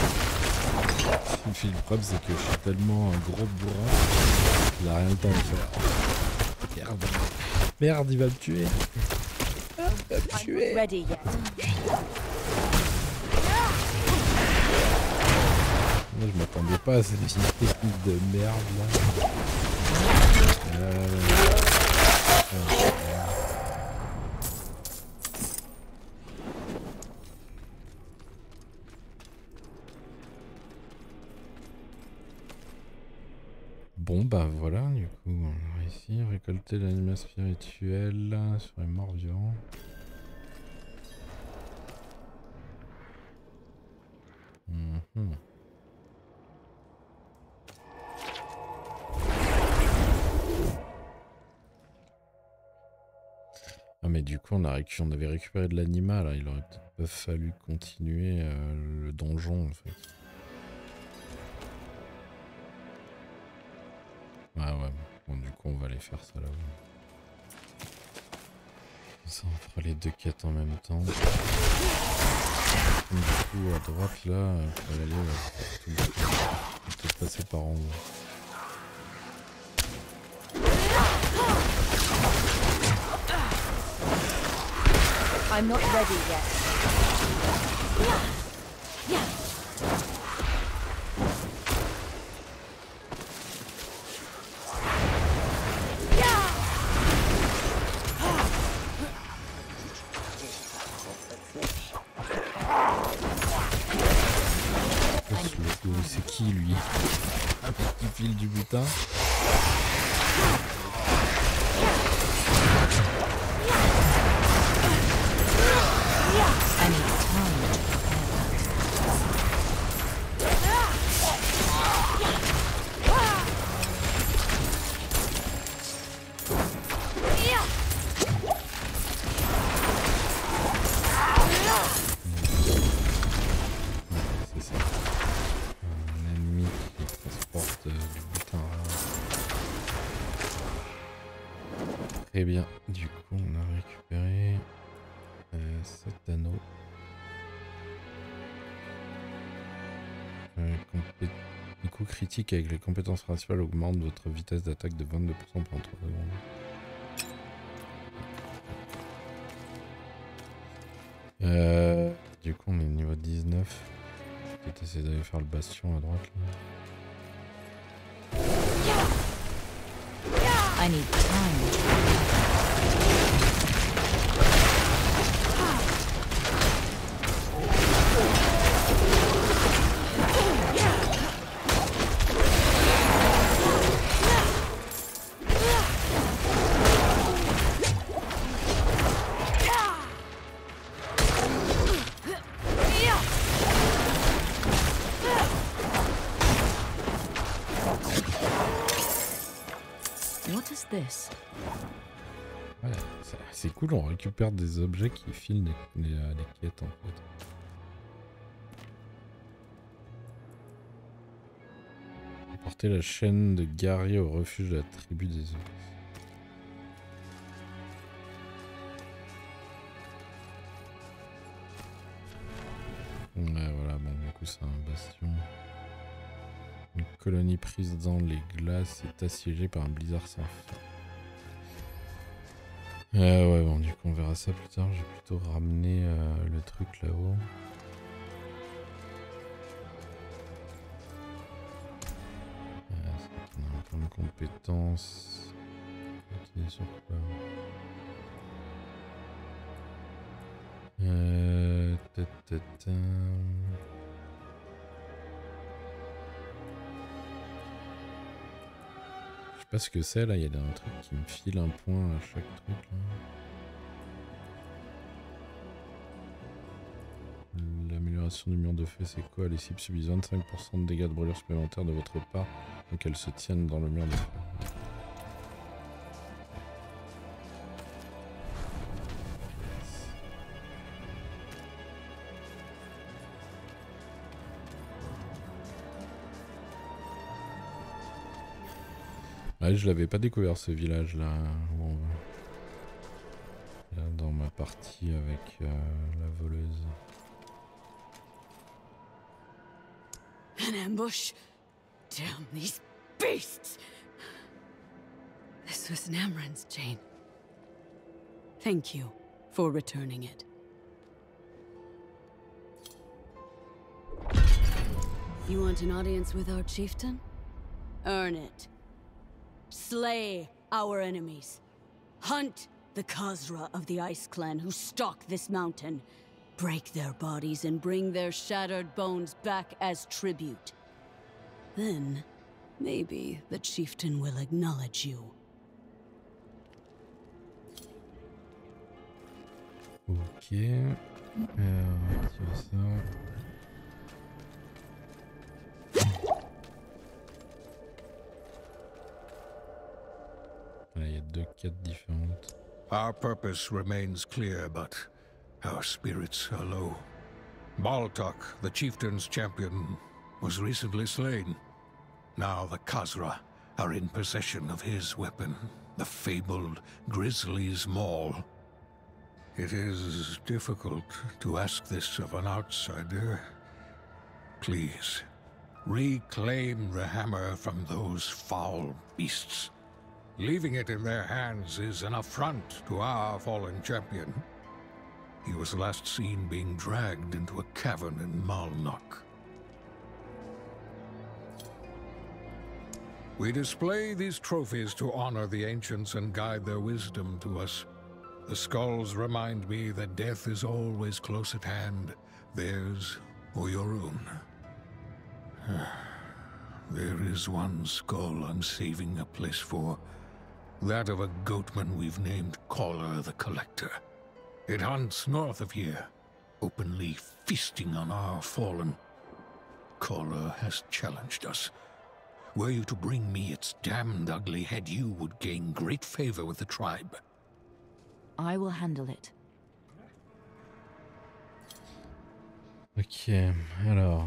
Le problème c'est que je suis tellement un gros bourrin qu'il a rien le temps de faire. Merde. Merde, il va me tuer. Il va me tuer. Là je m'attendais pas à cette petite technique de merde là. Bon bah voilà, du coup on a réussi à récolter l'anima spirituel sur les morts vivants. Ah mais du coup on avait récupéré de l'anima là, il aurait peut-être pas fallu continuer le donjon en fait. Ah ouais, bon du coup on va aller faire ça là. Ça on fera les deux quêtes en même temps. Du coup à droite là, il faut y aller peut-être passer par en haut. I'm not ready yet. C'est qui lui? Qui file du butin? Très bien, du coup on a récupéré cet anneau. Le coup critique avec les compétences principales augmente votre vitesse d'attaque de 22% pendant 3 secondes. Du coup on est niveau 19. Je vais peut-être essayer d'aller faire le bastion à droite là. I need time. This. Ouais, c'est cool, on récupère des objets qui filent les quêtes en fait. Porter la chaîne de guerriers au refuge de la tribu des eaux. Ouais, voilà, bon, du coup, c'est un bastion. Une colonie prise dans les glaces est assiégée par un blizzard sans fin. Ouais, bon, du coup, on verra ça plus tard. J'ai plutôt ramené le truc là-haut. On a un point de compétences. Sur quoi Je sais pas ce que c'est là, il y a un truc qui me file un point à chaque truc là. L'amélioration du mur de feu, c'est quoi? Les cibles subissent 25% de dégâts de brûlure supplémentaires de votre part, donc elles se tiennent dans le mur de feu. Ouais, je l'avais pas découvert ce village là, là dans ma partie avec la voleuse. An ambush? Damn these beasts! This was Namran's chain. Thank you for returning it. You want an audience with our chieftain? Earn it. Slay our enemies. Hunt the Khazra of the Ice Clan who stalk this mountain. Break their bodies and bring their shattered bones back as tribute. Then, maybe the chieftain will acknowledge you. Ok. Tu vois ça. Voilà, il y a deux quêtes différentes. Our purpose remains clear, but our spirits are low. Baltok, the chieftain's champion, was recently slain. Now the Khazra are in possession of his weapon, the fabled Grizzly's Maul. It is difficult to ask this of an outsider. Please, reclaim the hammer from those foul beasts. Leaving it in their hands is an affront to our fallen champion. He was last seen being dragged into a cavern in Malnok. We display these trophies to honor the ancients and guide their wisdom to us. The skulls remind me that death is always close at hand, theirs or your own. There is one skull I'm saving a place for. That of a goatman we've named Caller the Collector. It hunts north of here, openly feasting on our fallen. Caller has challenged us. Were you to bring me its damned ugly head, you would gain great favor with the tribe. I will handle it. Ok, alors...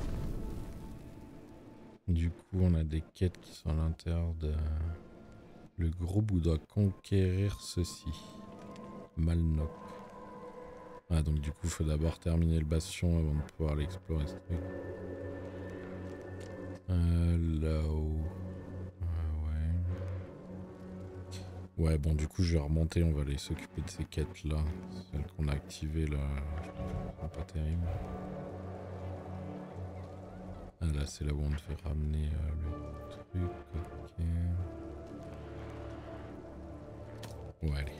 Du coup, on a des quêtes qui sont à l'intérieur de... Le groupe doit conquérir ceci. Malnok. Ah, donc du coup, il faut d'abord terminer le bastion avant de pouvoir l'explorer, ce truc. Là-haut. Ouais. Ouais, bon, du coup, je vais remonter. On va aller s'occuper de ces quêtes-là. Celles qu'on a activées, là. Pas terrible. Ah, là, c'est là où on devait ramener le truc. Ok. Ouais, allez.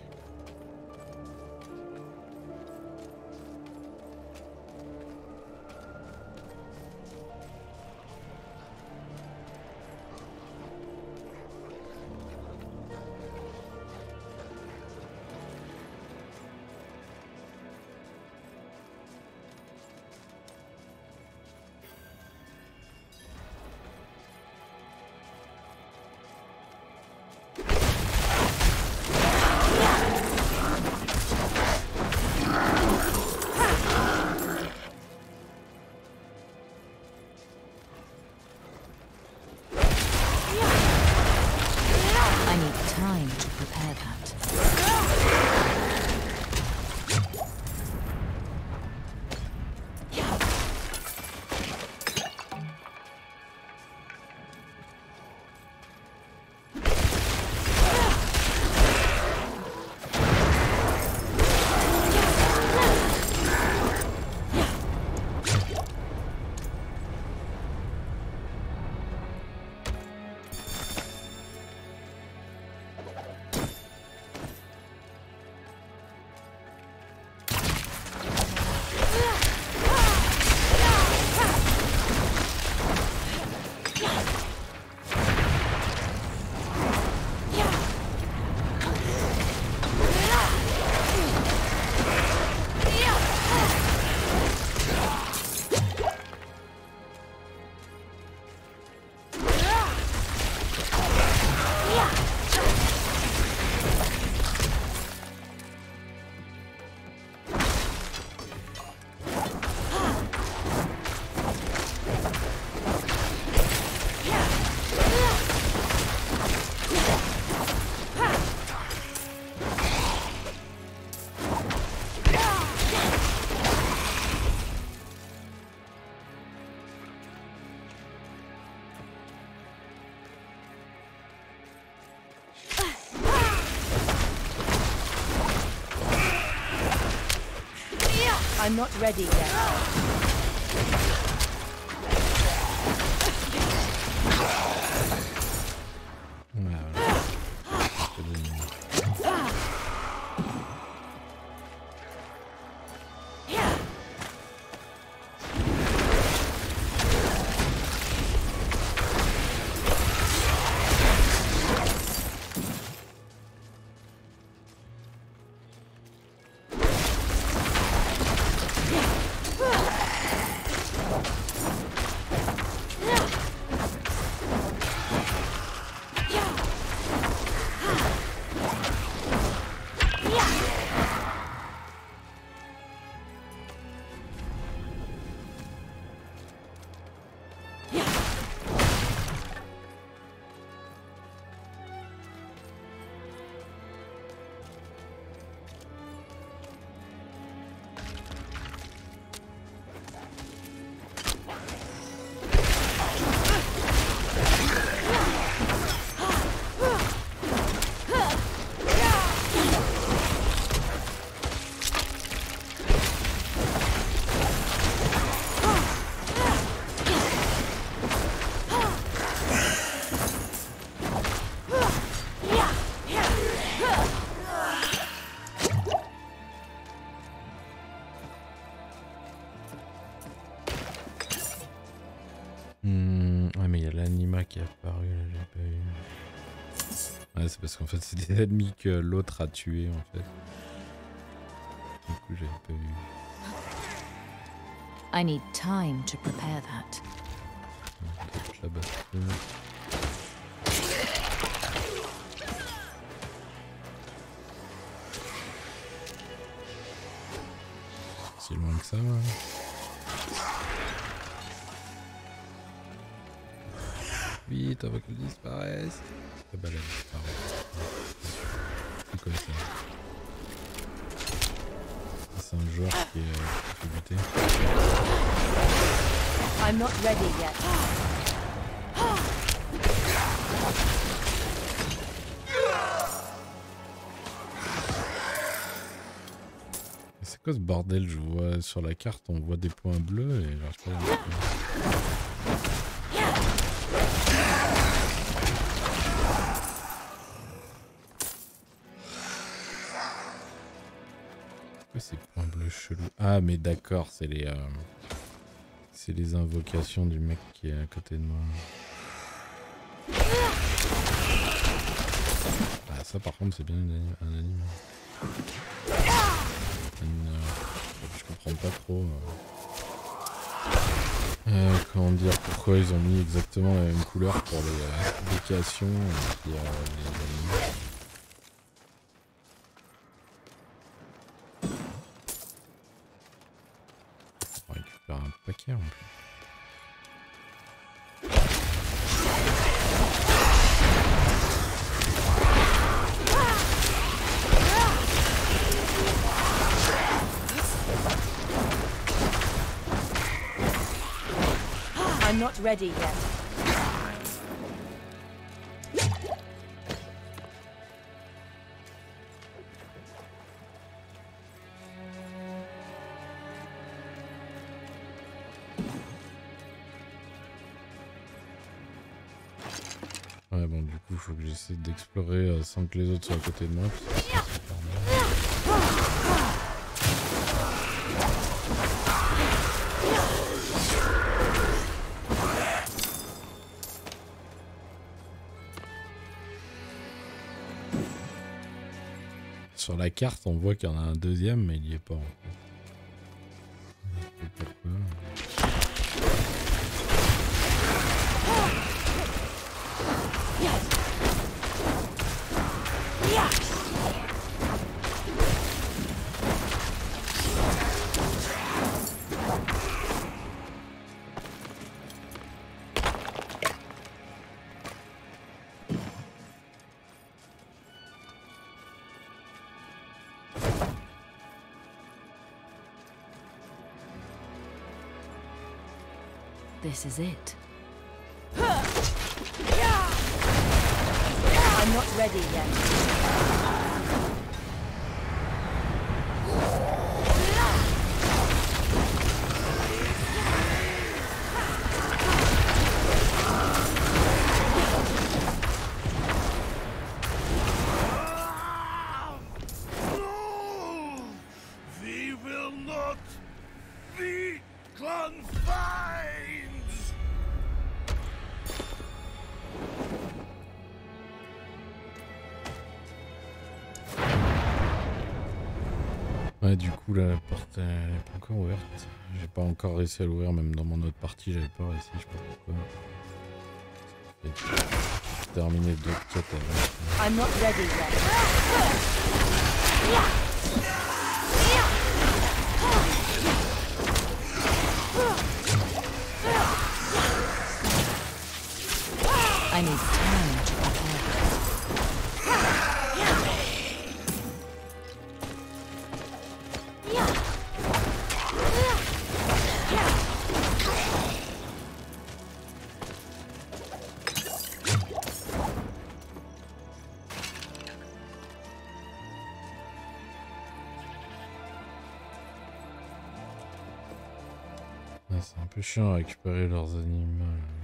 I'm not ready yet. Ouais, mais il y a l'anima qui est apparu, là, j'ai pas eu. Ouais, c'est parce qu'en fait, c'est des ennemis que l'autre a tués, en fait. Du coup, j'avais pas eu. I need time to prepare that. La bascule. Si loin que ça, ouais. Vite, avant qu'elle disparaisse. La balade disparaît. C'est quoi ça? C'est un joueur qui fait buter. I'm not ready yet. C'est quoi ce bordel? Je vois sur la carte, on voit des points bleus et j'arrive pas à les voir. Ces points bleus chelous. Ah mais d'accord, c'est les invocations du mec qui est à côté de moi. Ah ça par contre c'est bien un anime. Je comprends pas trop comment dire pourquoi ils ont mis exactement la même couleur pour les invocations et puis les animes. Un paquet en plus. I'm not ready yet. Ouais, bon, du coup, il faut que j'essaie d'explorer sans que les autres soient à côté de moi. Parce que c'est super mal. Sur la carte, on voit qu'il y en a un deuxième, mais il n'y est pas en fait. Pourquoi ? This is it. I'm not ready yet. We will not be confined! Ouais, du coup, là, la porte elle est pas encore ouverte. J'ai pas encore réussi à l'ouvrir, même dans mon autre partie, j'avais pas réussi, je sais pas pourquoi. J'ai terminé d'autres quêtes avant. I'm not ready yet. I need time to prepare. Ouais, c'est un peu chiant à récupérer leurs animaux.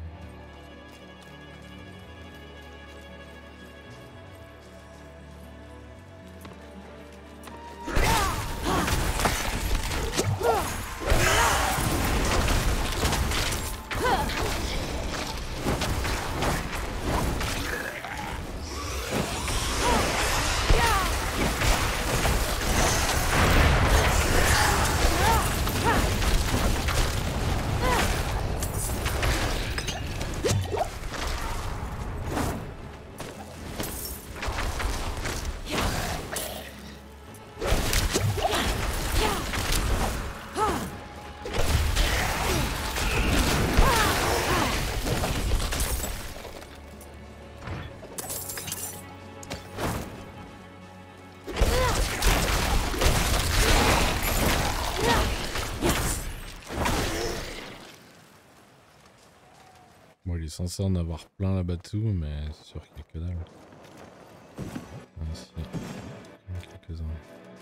Bon, il est censé en avoir plein là-bas dessous, mais c'est sûr qu'il y a que dalle. Ah, si. Il y en a quelques-uns.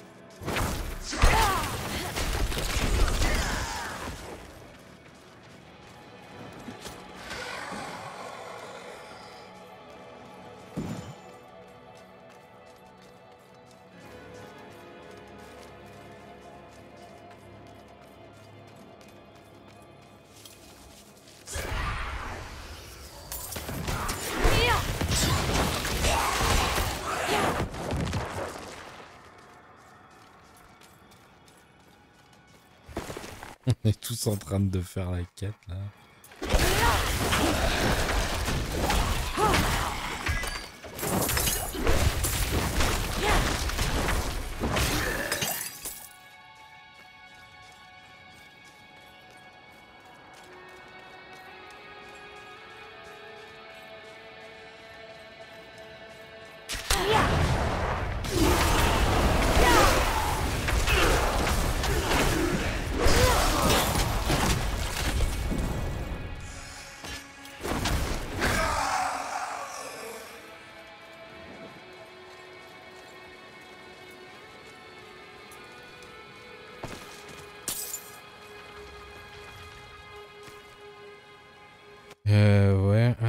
On est tous en train de faire la quête là.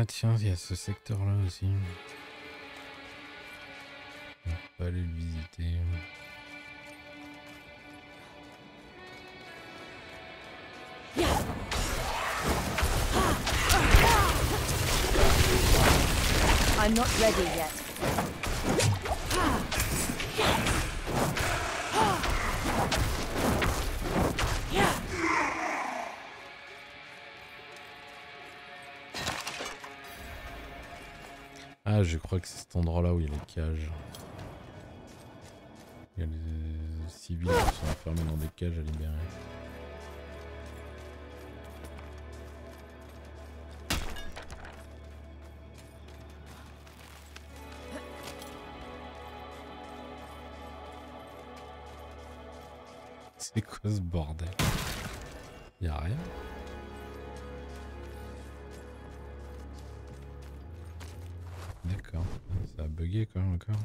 tiens, il y a ce secteur-là aussi. On peut aller le visiter. I'm not ready yet. Ah, je crois que c'est cet endroit-là où il y a les cages. Il y a les civils qui sont enfermés dans des cages à libérer. C'est quoi ce bordel? Y'a rien? D'accord, ça a bugué quand même encore.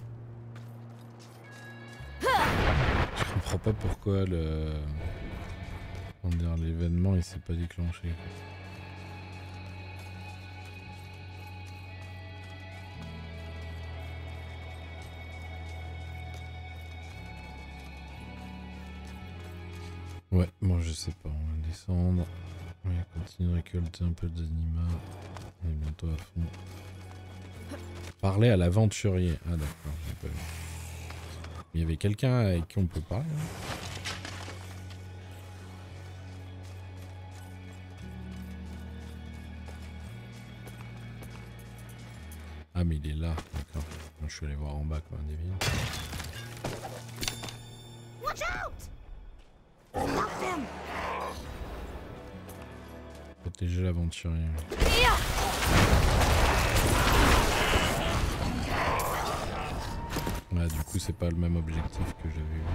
Je comprends pas pourquoi l'événement il s'est pas déclenché. Ouais, moi je sais pas, on va descendre. On va continuer de récolter un peu d'animaux. On est bientôt à fond. Parler à l'aventurier. Ah d'accord, j'ai pas vu. Il y avait quelqu'un avec qui on peut parler hein. Ah mais il est là, d'accord. Je suis allé voir en bas comme un débile. Watch out! Stop them! Protéger l'aventurier. Ah, du coup, c'est pas le même objectif que j'avais eu.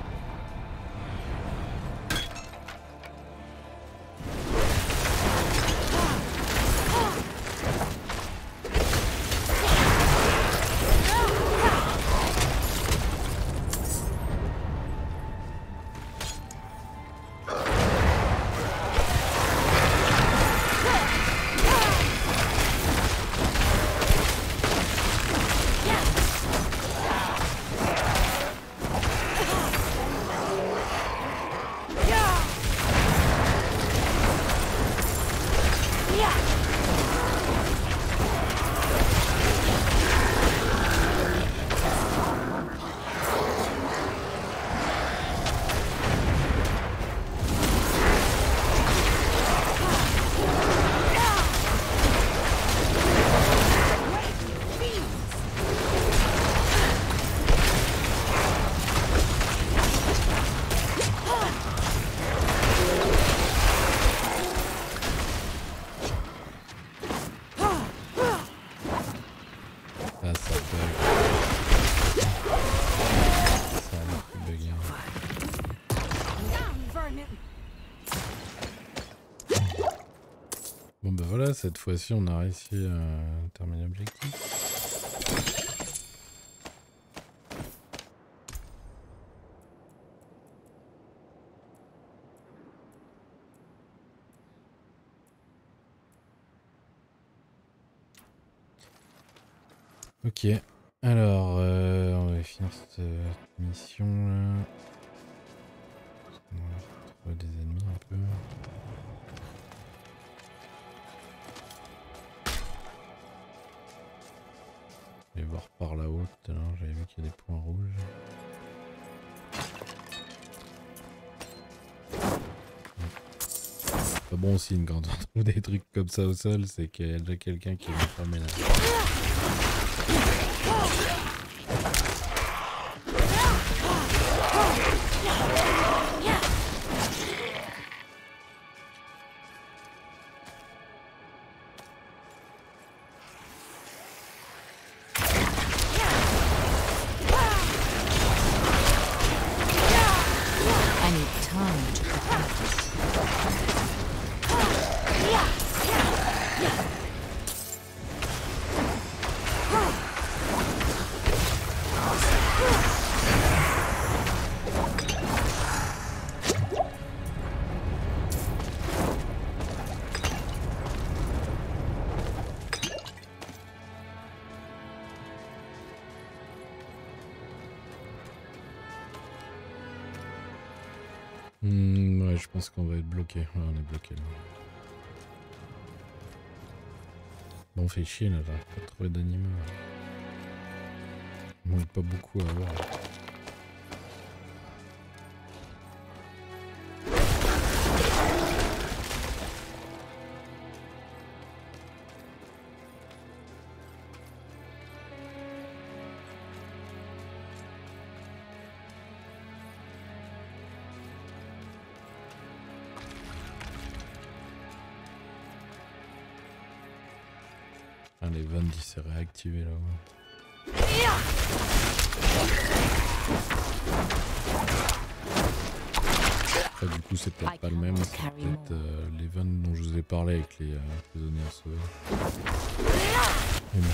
Bon bah voilà, cette fois-ci on a réussi à terminer l'objectif. Ok, alors on va finir cette mission là. On va trouver des ennemis un peu. Je vais voir par là-haut tout à l'heure, j'avais vu qu'il y a des points rouges. Pas bon signe quand on trouve des trucs comme ça au sol, c'est qu'il y a déjà quelqu'un qui est enfermé là. Ouais, je pense qu'on va être bloqué. Ouais, on est bloqué là. Bon, on fait chier là, j'arrive pas à trouver d'animaux. Il manque pas beaucoup à voir. Ah, les vannes qui s'est réactivé là-haut. Après, du coup, c'est peut-être pas le même. C'est peut-être les vannes dont je vous ai parlé avec les prisonniers sauvés. Mais bon.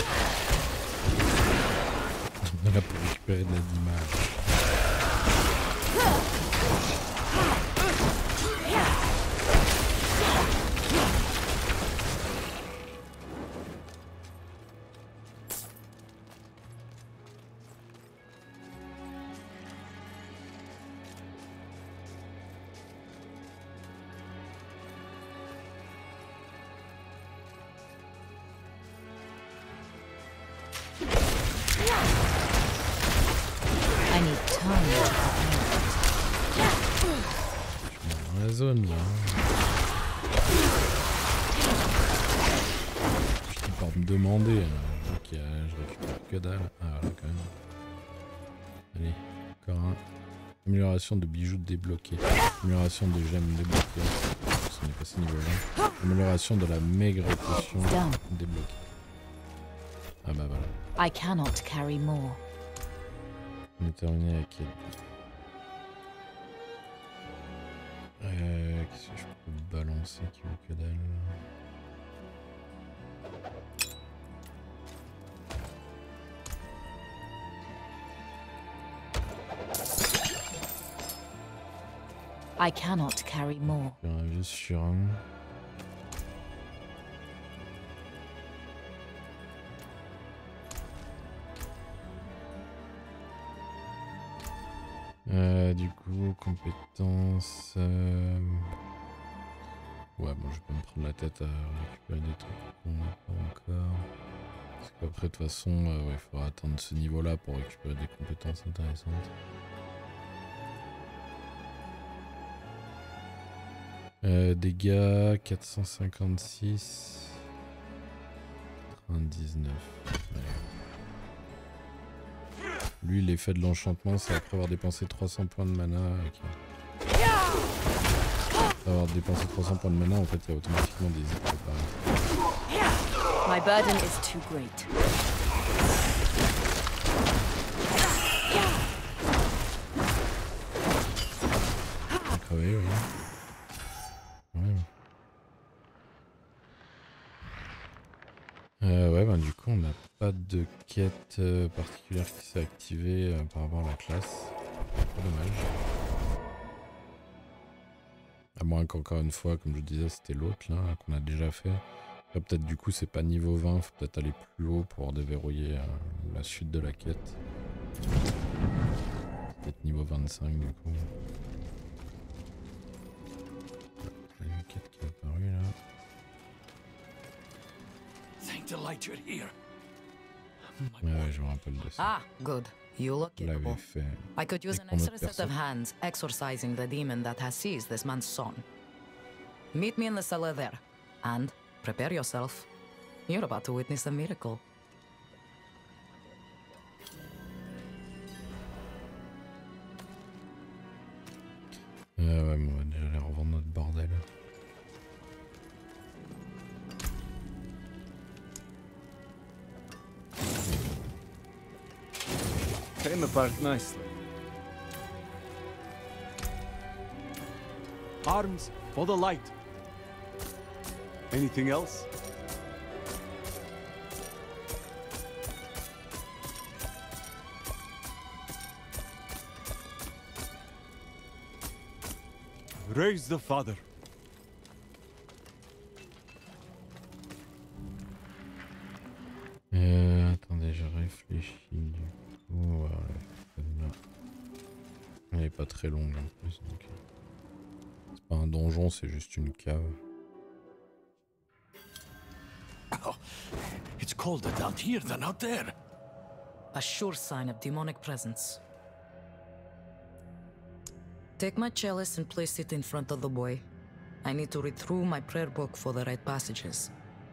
On est là pour récupérer de l'image. I need time to Dans la zone là. Je dis pas me demander. Ok, je récupère que dalle. Ah voilà quand même. Allez, encore un. Amélioration de bijoux débloqués. Amélioration de gemmes débloquées. Ce n'est pas ce niveau-là. Amélioration de la maigre potion débloquée. Ah bah voilà. I cannot carry more. On est terminé avec elle. Qu'est-ce que je peux balancer qui vaut que dalle? I cannot carry more. Juste sur un. Du coup, compétences. Ouais, bon, je vais pas me prendre la tête à récupérer des trucs qu'on n'a pas encore. Parce qu'après, de toute façon, ouais, il faudra atteindre ce niveau-là pour récupérer des compétences intéressantes. Dégâts 456. 99. Ouais. Lui, l'effet de l'enchantement, c'est après avoir dépensé 300 points de mana. Okay. Après avoir dépensé 300 points de mana, en fait, il y a automatiquement des hits préparés. My burden is too great. Crevé, oui. Ouais, ben du coup on n'a pas de quête particulière qui s'est activée par rapport à la classe. C'est dommage. À moins qu'encore une fois, comme je disais, c'était l'autre là qu'on a déjà fait. Là, peut-être du coup c'est pas niveau 20, faut peut-être aller plus haut pour déverrouiller la suite de la quête. Peut-être niveau 25 du coup. Il y a une quête qui est apparue là. Delight you're here. Ouais, je me rappelle de ça. Ah, good. You look capable. Fait. I could use an extra set of hands exorcising the demon that has seized this man's son. Meet me in the cellar there, and prepare yourself. You're about to witness a miracle. Ouais, mais on va déjà aller revendre notre bordel. Came apart nicely. Arms for the light. Anything else? Raise the father. Attendez, je réfléchis du coup. Voilà, celle-là. Elle est pas très longue en plus. Donc... Un donjon, c'est juste une cave. Oh, it's colder down here than out there. A sure sign of demonic presence. Take my chalice and place it in front of the boy. I need to read through my prayer book for the right passages.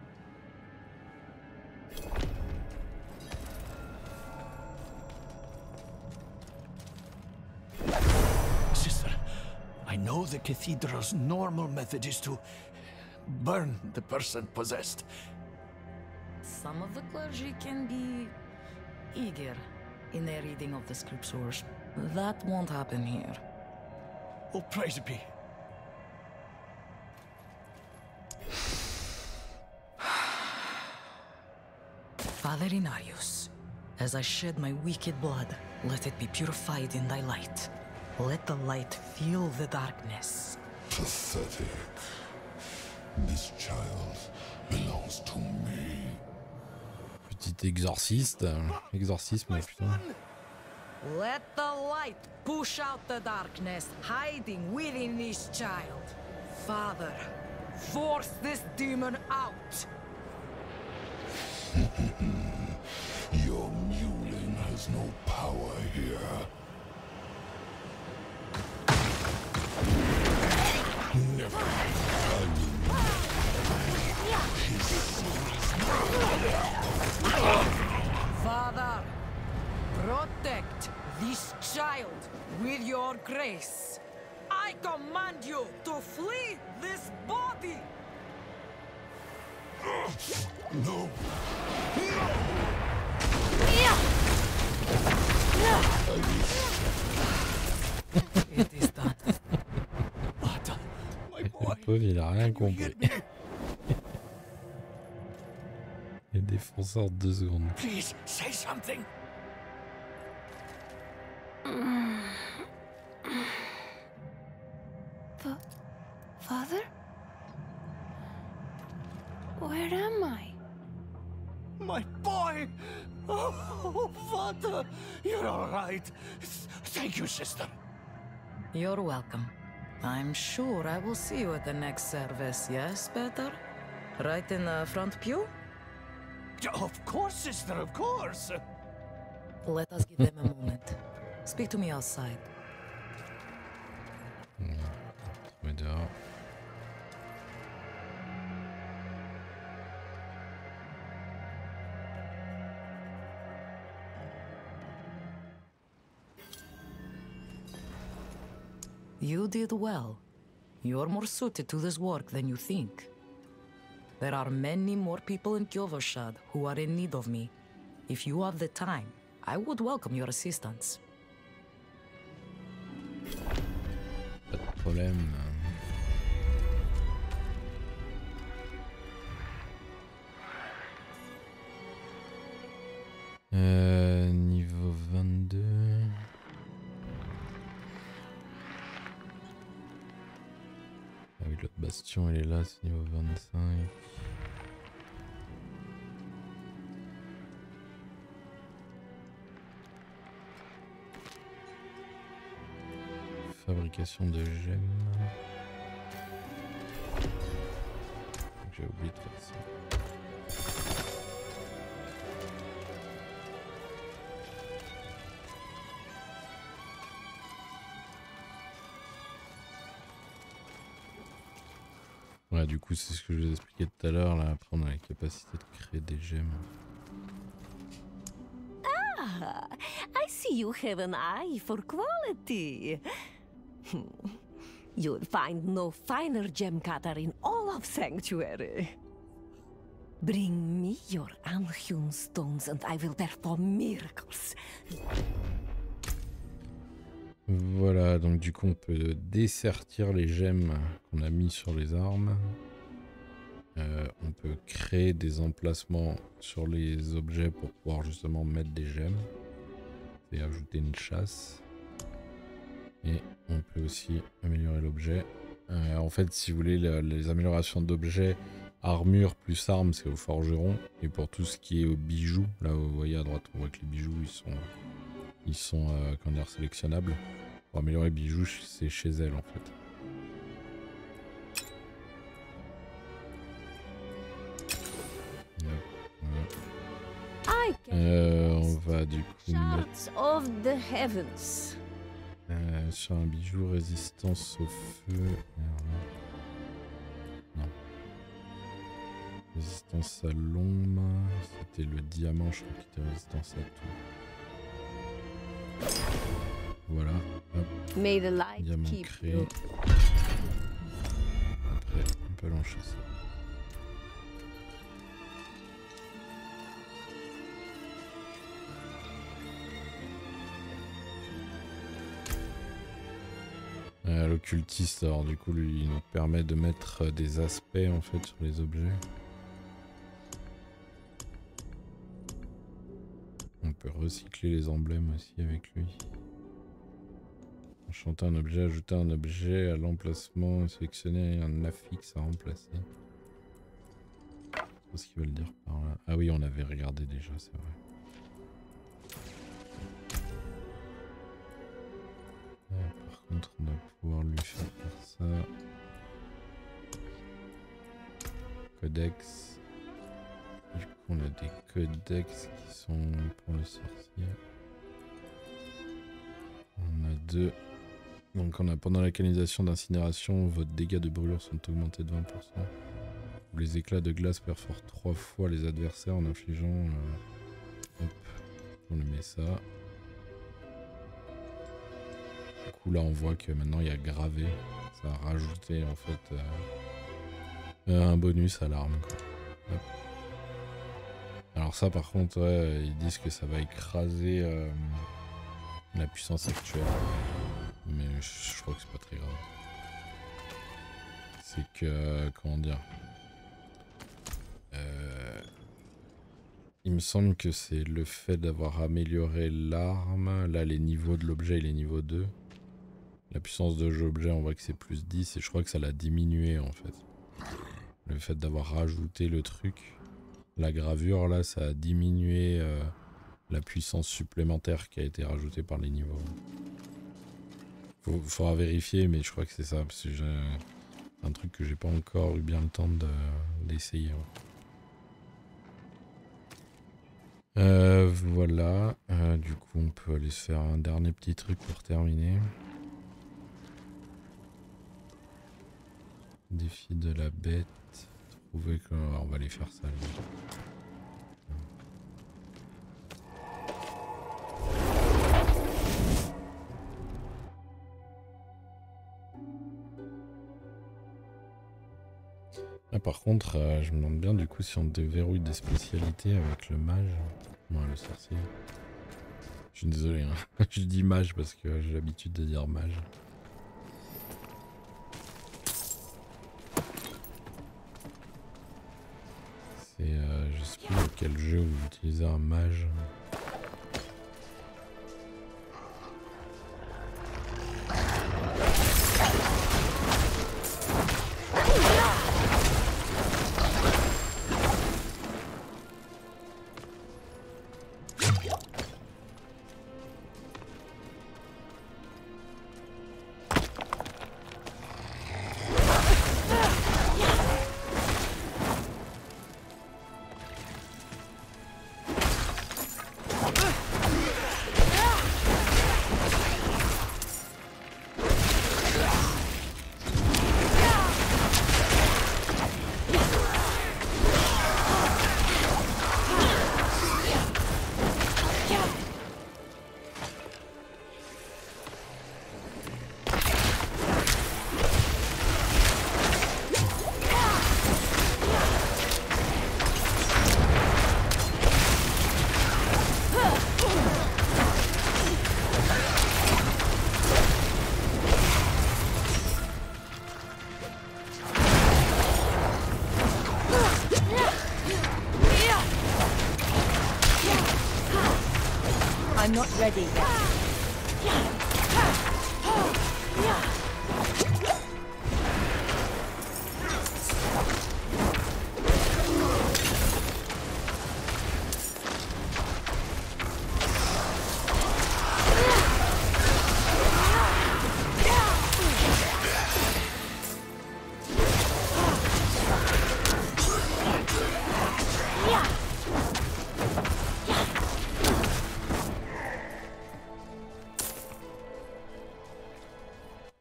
Sister, I know the cathedral's normal method is to burn the person possessed. Some of the clergy can be eager in their reading of the scriptures. That won't happen here. Oh, praise be. Father Inarius, as I shed my wicked blood, let it be purified in thy light. Let the light fill the darkness. Pathetic. This child belongs to me. Petit exorciste. Exorcisme, putain. Let the light push out the darkness hiding within this child. Father, force this demon out. Your mewling has no power here. Never Father, protect this child with your grace. I command you to flee this body. No. It is done. My boy. Le pauvre, il a rien compris. Il est défoncé en 2 secondes. Please say something. Father? Where am I? My boy! Oh, Father! You're all right. Thank you, sister. You're welcome. I'm sure I will see you at the next service, yes, Peter? Right in the front pew? Of course, sister, of course. Let us give them a moment. Speak to me outside. Mais dehors. You did well. You're more suited to this work than you think. There are many more people in Kyovoshad who are in need of me. If you have the time, I would welcome your assistance. Pas de problème. Niveau 22. Ah oui, l'autre bastion, elle est là, c'est niveau 25. Fabrication de gemmes. J'ai oublié de faire ça. Ouais, du coup, c'est ce que je vous expliquais tout à l'heure. Là, après, on a la capacité de créer des gemmes. Ah, I see you have an eye for quality. You'll find no finer gem cutter in all of Sanctuary. Bring me your unhewn stones and I will perform miracles. Voilà, donc du coup on peut dessertir les gemmes qu'on a mis sur les armes. On peut créer des emplacements sur les objets pour pouvoir justement mettre des gemmes. Et ajouter une chasse. Et on peut aussi améliorer l'objet. En fait, si vous voulez, les améliorations d'objets, armure plus armes, c'est au forgeron. Et pour tout ce qui est aux bijoux, là vous voyez à droite, on voit que les bijoux ils sont comment dire, sélectionnables. Pour améliorer les bijoux, c'est chez elle en fait. va du coup mettre Shards of the heavens. sur un bijou résistance au feu. Non. Résistance à l'ombre. C'était le diamant, je crois, qui était résistance à tout. Voilà. Hop. May the light Diamant keep créé. you. Après, on peut l'enchasser. L'occultiste, alors du coup, lui, il nous permet de mettre des aspects en fait sur les objets. On peut recycler les emblèmes aussi avec lui. Enchanter un objet, ajouter un objet à l'emplacement, sélectionner un affixe à remplacer. Je sais pas ce qu'ils veulent dire par là. Ah oui, on avait regardé déjà, c'est vrai. Par contre, on va pouvoir lui faire ça. Codex. Du coup, on a des codex qui sont pour le sorcier. On a 2. Donc, on a pendant la canalisation d'incinération, votre dégâts de brûlure sont augmentés de 20%. Les éclats de glace perforent 3 fois les adversaires en infligeant. Hop, on lui met ça. Du coup là on voit que maintenant il y a gravé, ça a rajouté en fait un bonus à l'arme. Alors ça par contre ouais, ils disent que ça va écraser la puissance actuelle, mais je crois que c'est pas très grave. C'est que comment dire, il me semble que c'est le fait d'avoir amélioré l'arme, là les niveaux de l'objet il est niveau 2. La puissance de l'objet, on voit que c'est plus 10 et je crois que ça l'a diminué en fait. Le fait d'avoir rajouté le truc, la gravure là, ça a diminué la puissance supplémentaire qui a été rajoutée par les niveaux. Faudra vérifier, mais je crois que c'est ça, parce que j'ai un truc que j'ai pas encore eu bien le temps d'essayer. Voilà, du coup on peut aller se faire un dernier petit truc pour terminer. Défi de la bête. Trouver que... on va aller faire ça. Ah, par contre, je me demande bien du coup si on déverrouille des spécialités avec le mage. Non, le sorcier. Je suis désolé, hein. Je dis mage parce que j'ai l'habitude de dire mage. Je sais plus quel jeu vous utilisez un mage. I'm not ready yet.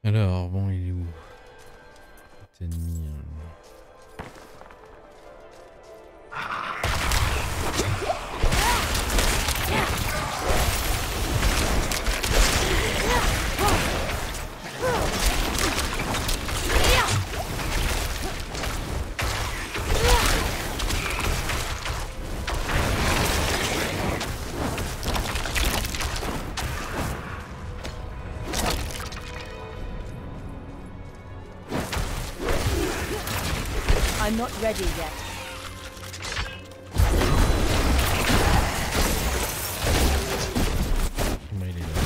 Alors, bon, il est où? Cet ennemi. I'm not ready yet. Mais il est là.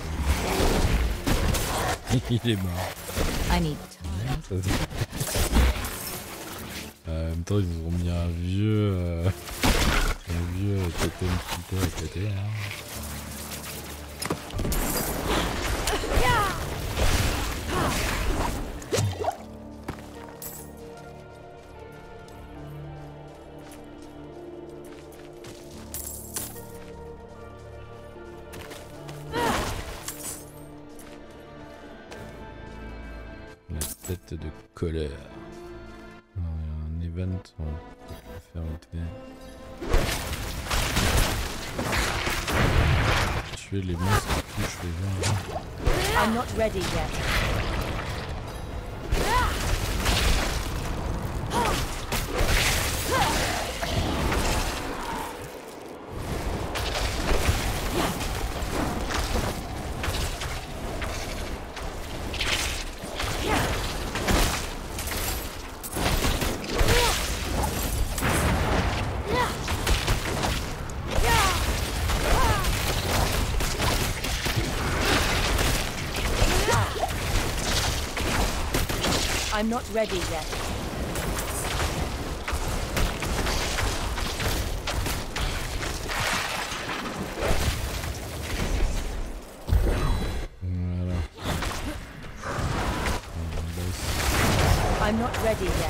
Il est mort. I need Ça, en même temps, ils nous ont mis un vieux totem filter à côté. Hein. De colère. Alors, il y a un event, on va le faire vite fait. Tuer les monstres qui touchent les gens. I'm not ready yet. I'm not ready yet. Voilà. I'm not ready yet.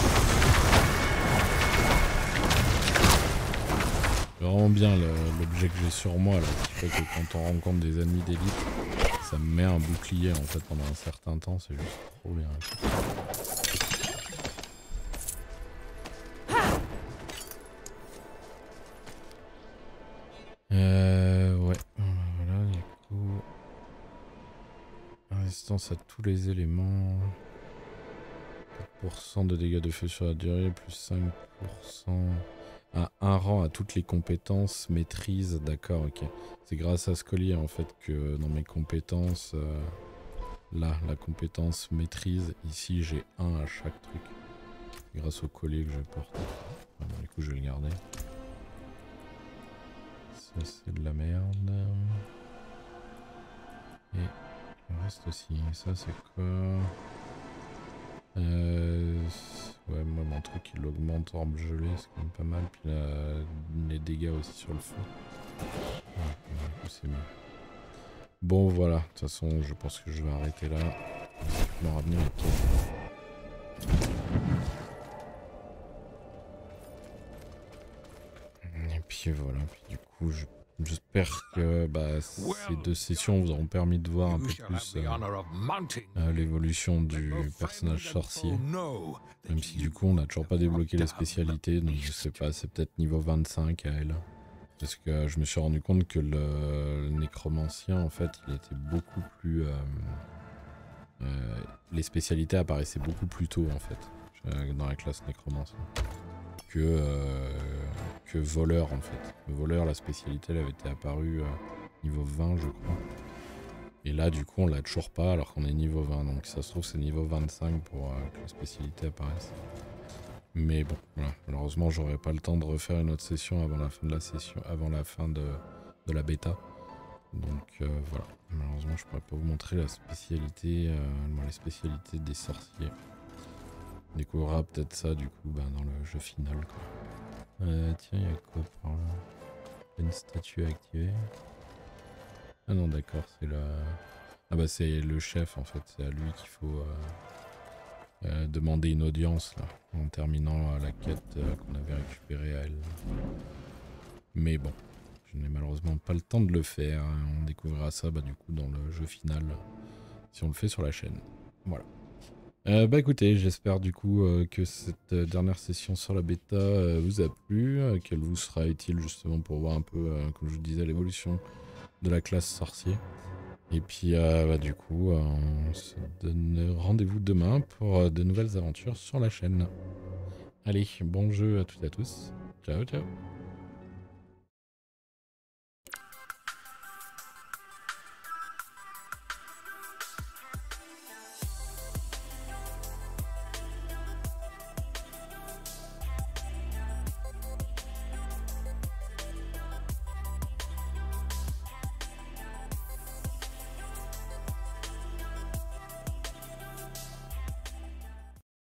Vraiment bien l'objet que j'ai sur moi là, qui fait que quand on rencontre des ennemis d'élite, ça me met un bouclier en fait pendant un certain temps, c'est juste trop bien. Ouais, voilà du coup. Résistance à tous les éléments. 4% de dégâts de feu sur la durée, plus 5%. À un rang à toutes les compétences, maîtrise, d'accord, ok. C'est grâce à ce collier en fait que dans mes compétences, là, la compétence maîtrise, ici j'ai 1 à chaque truc. Grâce au collier que je porte. Bon, du coup je vais le garder. Ça c'est de la merde. Et le reste aussi, ça c'est quoi? Ouais, moi mon truc il augmente orbe gelé, c'est quand même pas mal. Puis les dégâts aussi sur le feu. Ouais, c'est mieux. Bon voilà, de toute façon je pense que je vais arrêter là. Je vais me ramener avec toi. Et puis voilà, puis du coup j'espère que ces 2 sessions vous auront permis de voir un peu plus l'évolution du personnage sorcier. Même si du coup on n'a toujours pas débloqué les spécialités, donc je sais pas, c'est peut-être niveau 25 à elle. Parce que je me suis rendu compte que le nécromancien en fait il était beaucoup plus... les spécialités apparaissaient beaucoup plus tôt en fait, dans la classe nécromancien. Que voleur en fait. Le voleur, la spécialité elle avait été apparue niveau 20 je crois. Et là du coup on l'a toujours pas alors qu'on est niveau 20. Donc ça se trouve c'est niveau 25 pour que la spécialité apparaisse. Mais bon, voilà. Malheureusement j'aurai pas le temps de refaire une autre session avant la fin de la session, avant la fin de la bêta. Donc voilà. Malheureusement je pourrais pas vous montrer la spécialité, les spécialités des sorciers. On découvrira peut-être ça du coup dans le jeu final quoi. Tiens, il y a quoi par là? Une statue activée. Ah non d'accord, c'est la... Ah bah c'est le chef en fait, c'est à lui qu'il faut demander une audience là, en terminant la quête qu'on avait récupérée à elle. Mais bon, je n'ai malheureusement pas le temps de le faire, on découvrira ça du coup dans le jeu final si on le fait sur la chaîne. Voilà. Bah écoutez, j'espère du coup que cette dernière session sur la bêta vous a plu, qu'elle vous sera utile justement pour voir un peu, comme je vous disais, l'évolution de la classe sorcier. Et puis bah, du coup, on se donne rendez-vous demain pour de nouvelles aventures sur la chaîne. Allez, bon jeu à toutes et à tous. Ciao, ciao.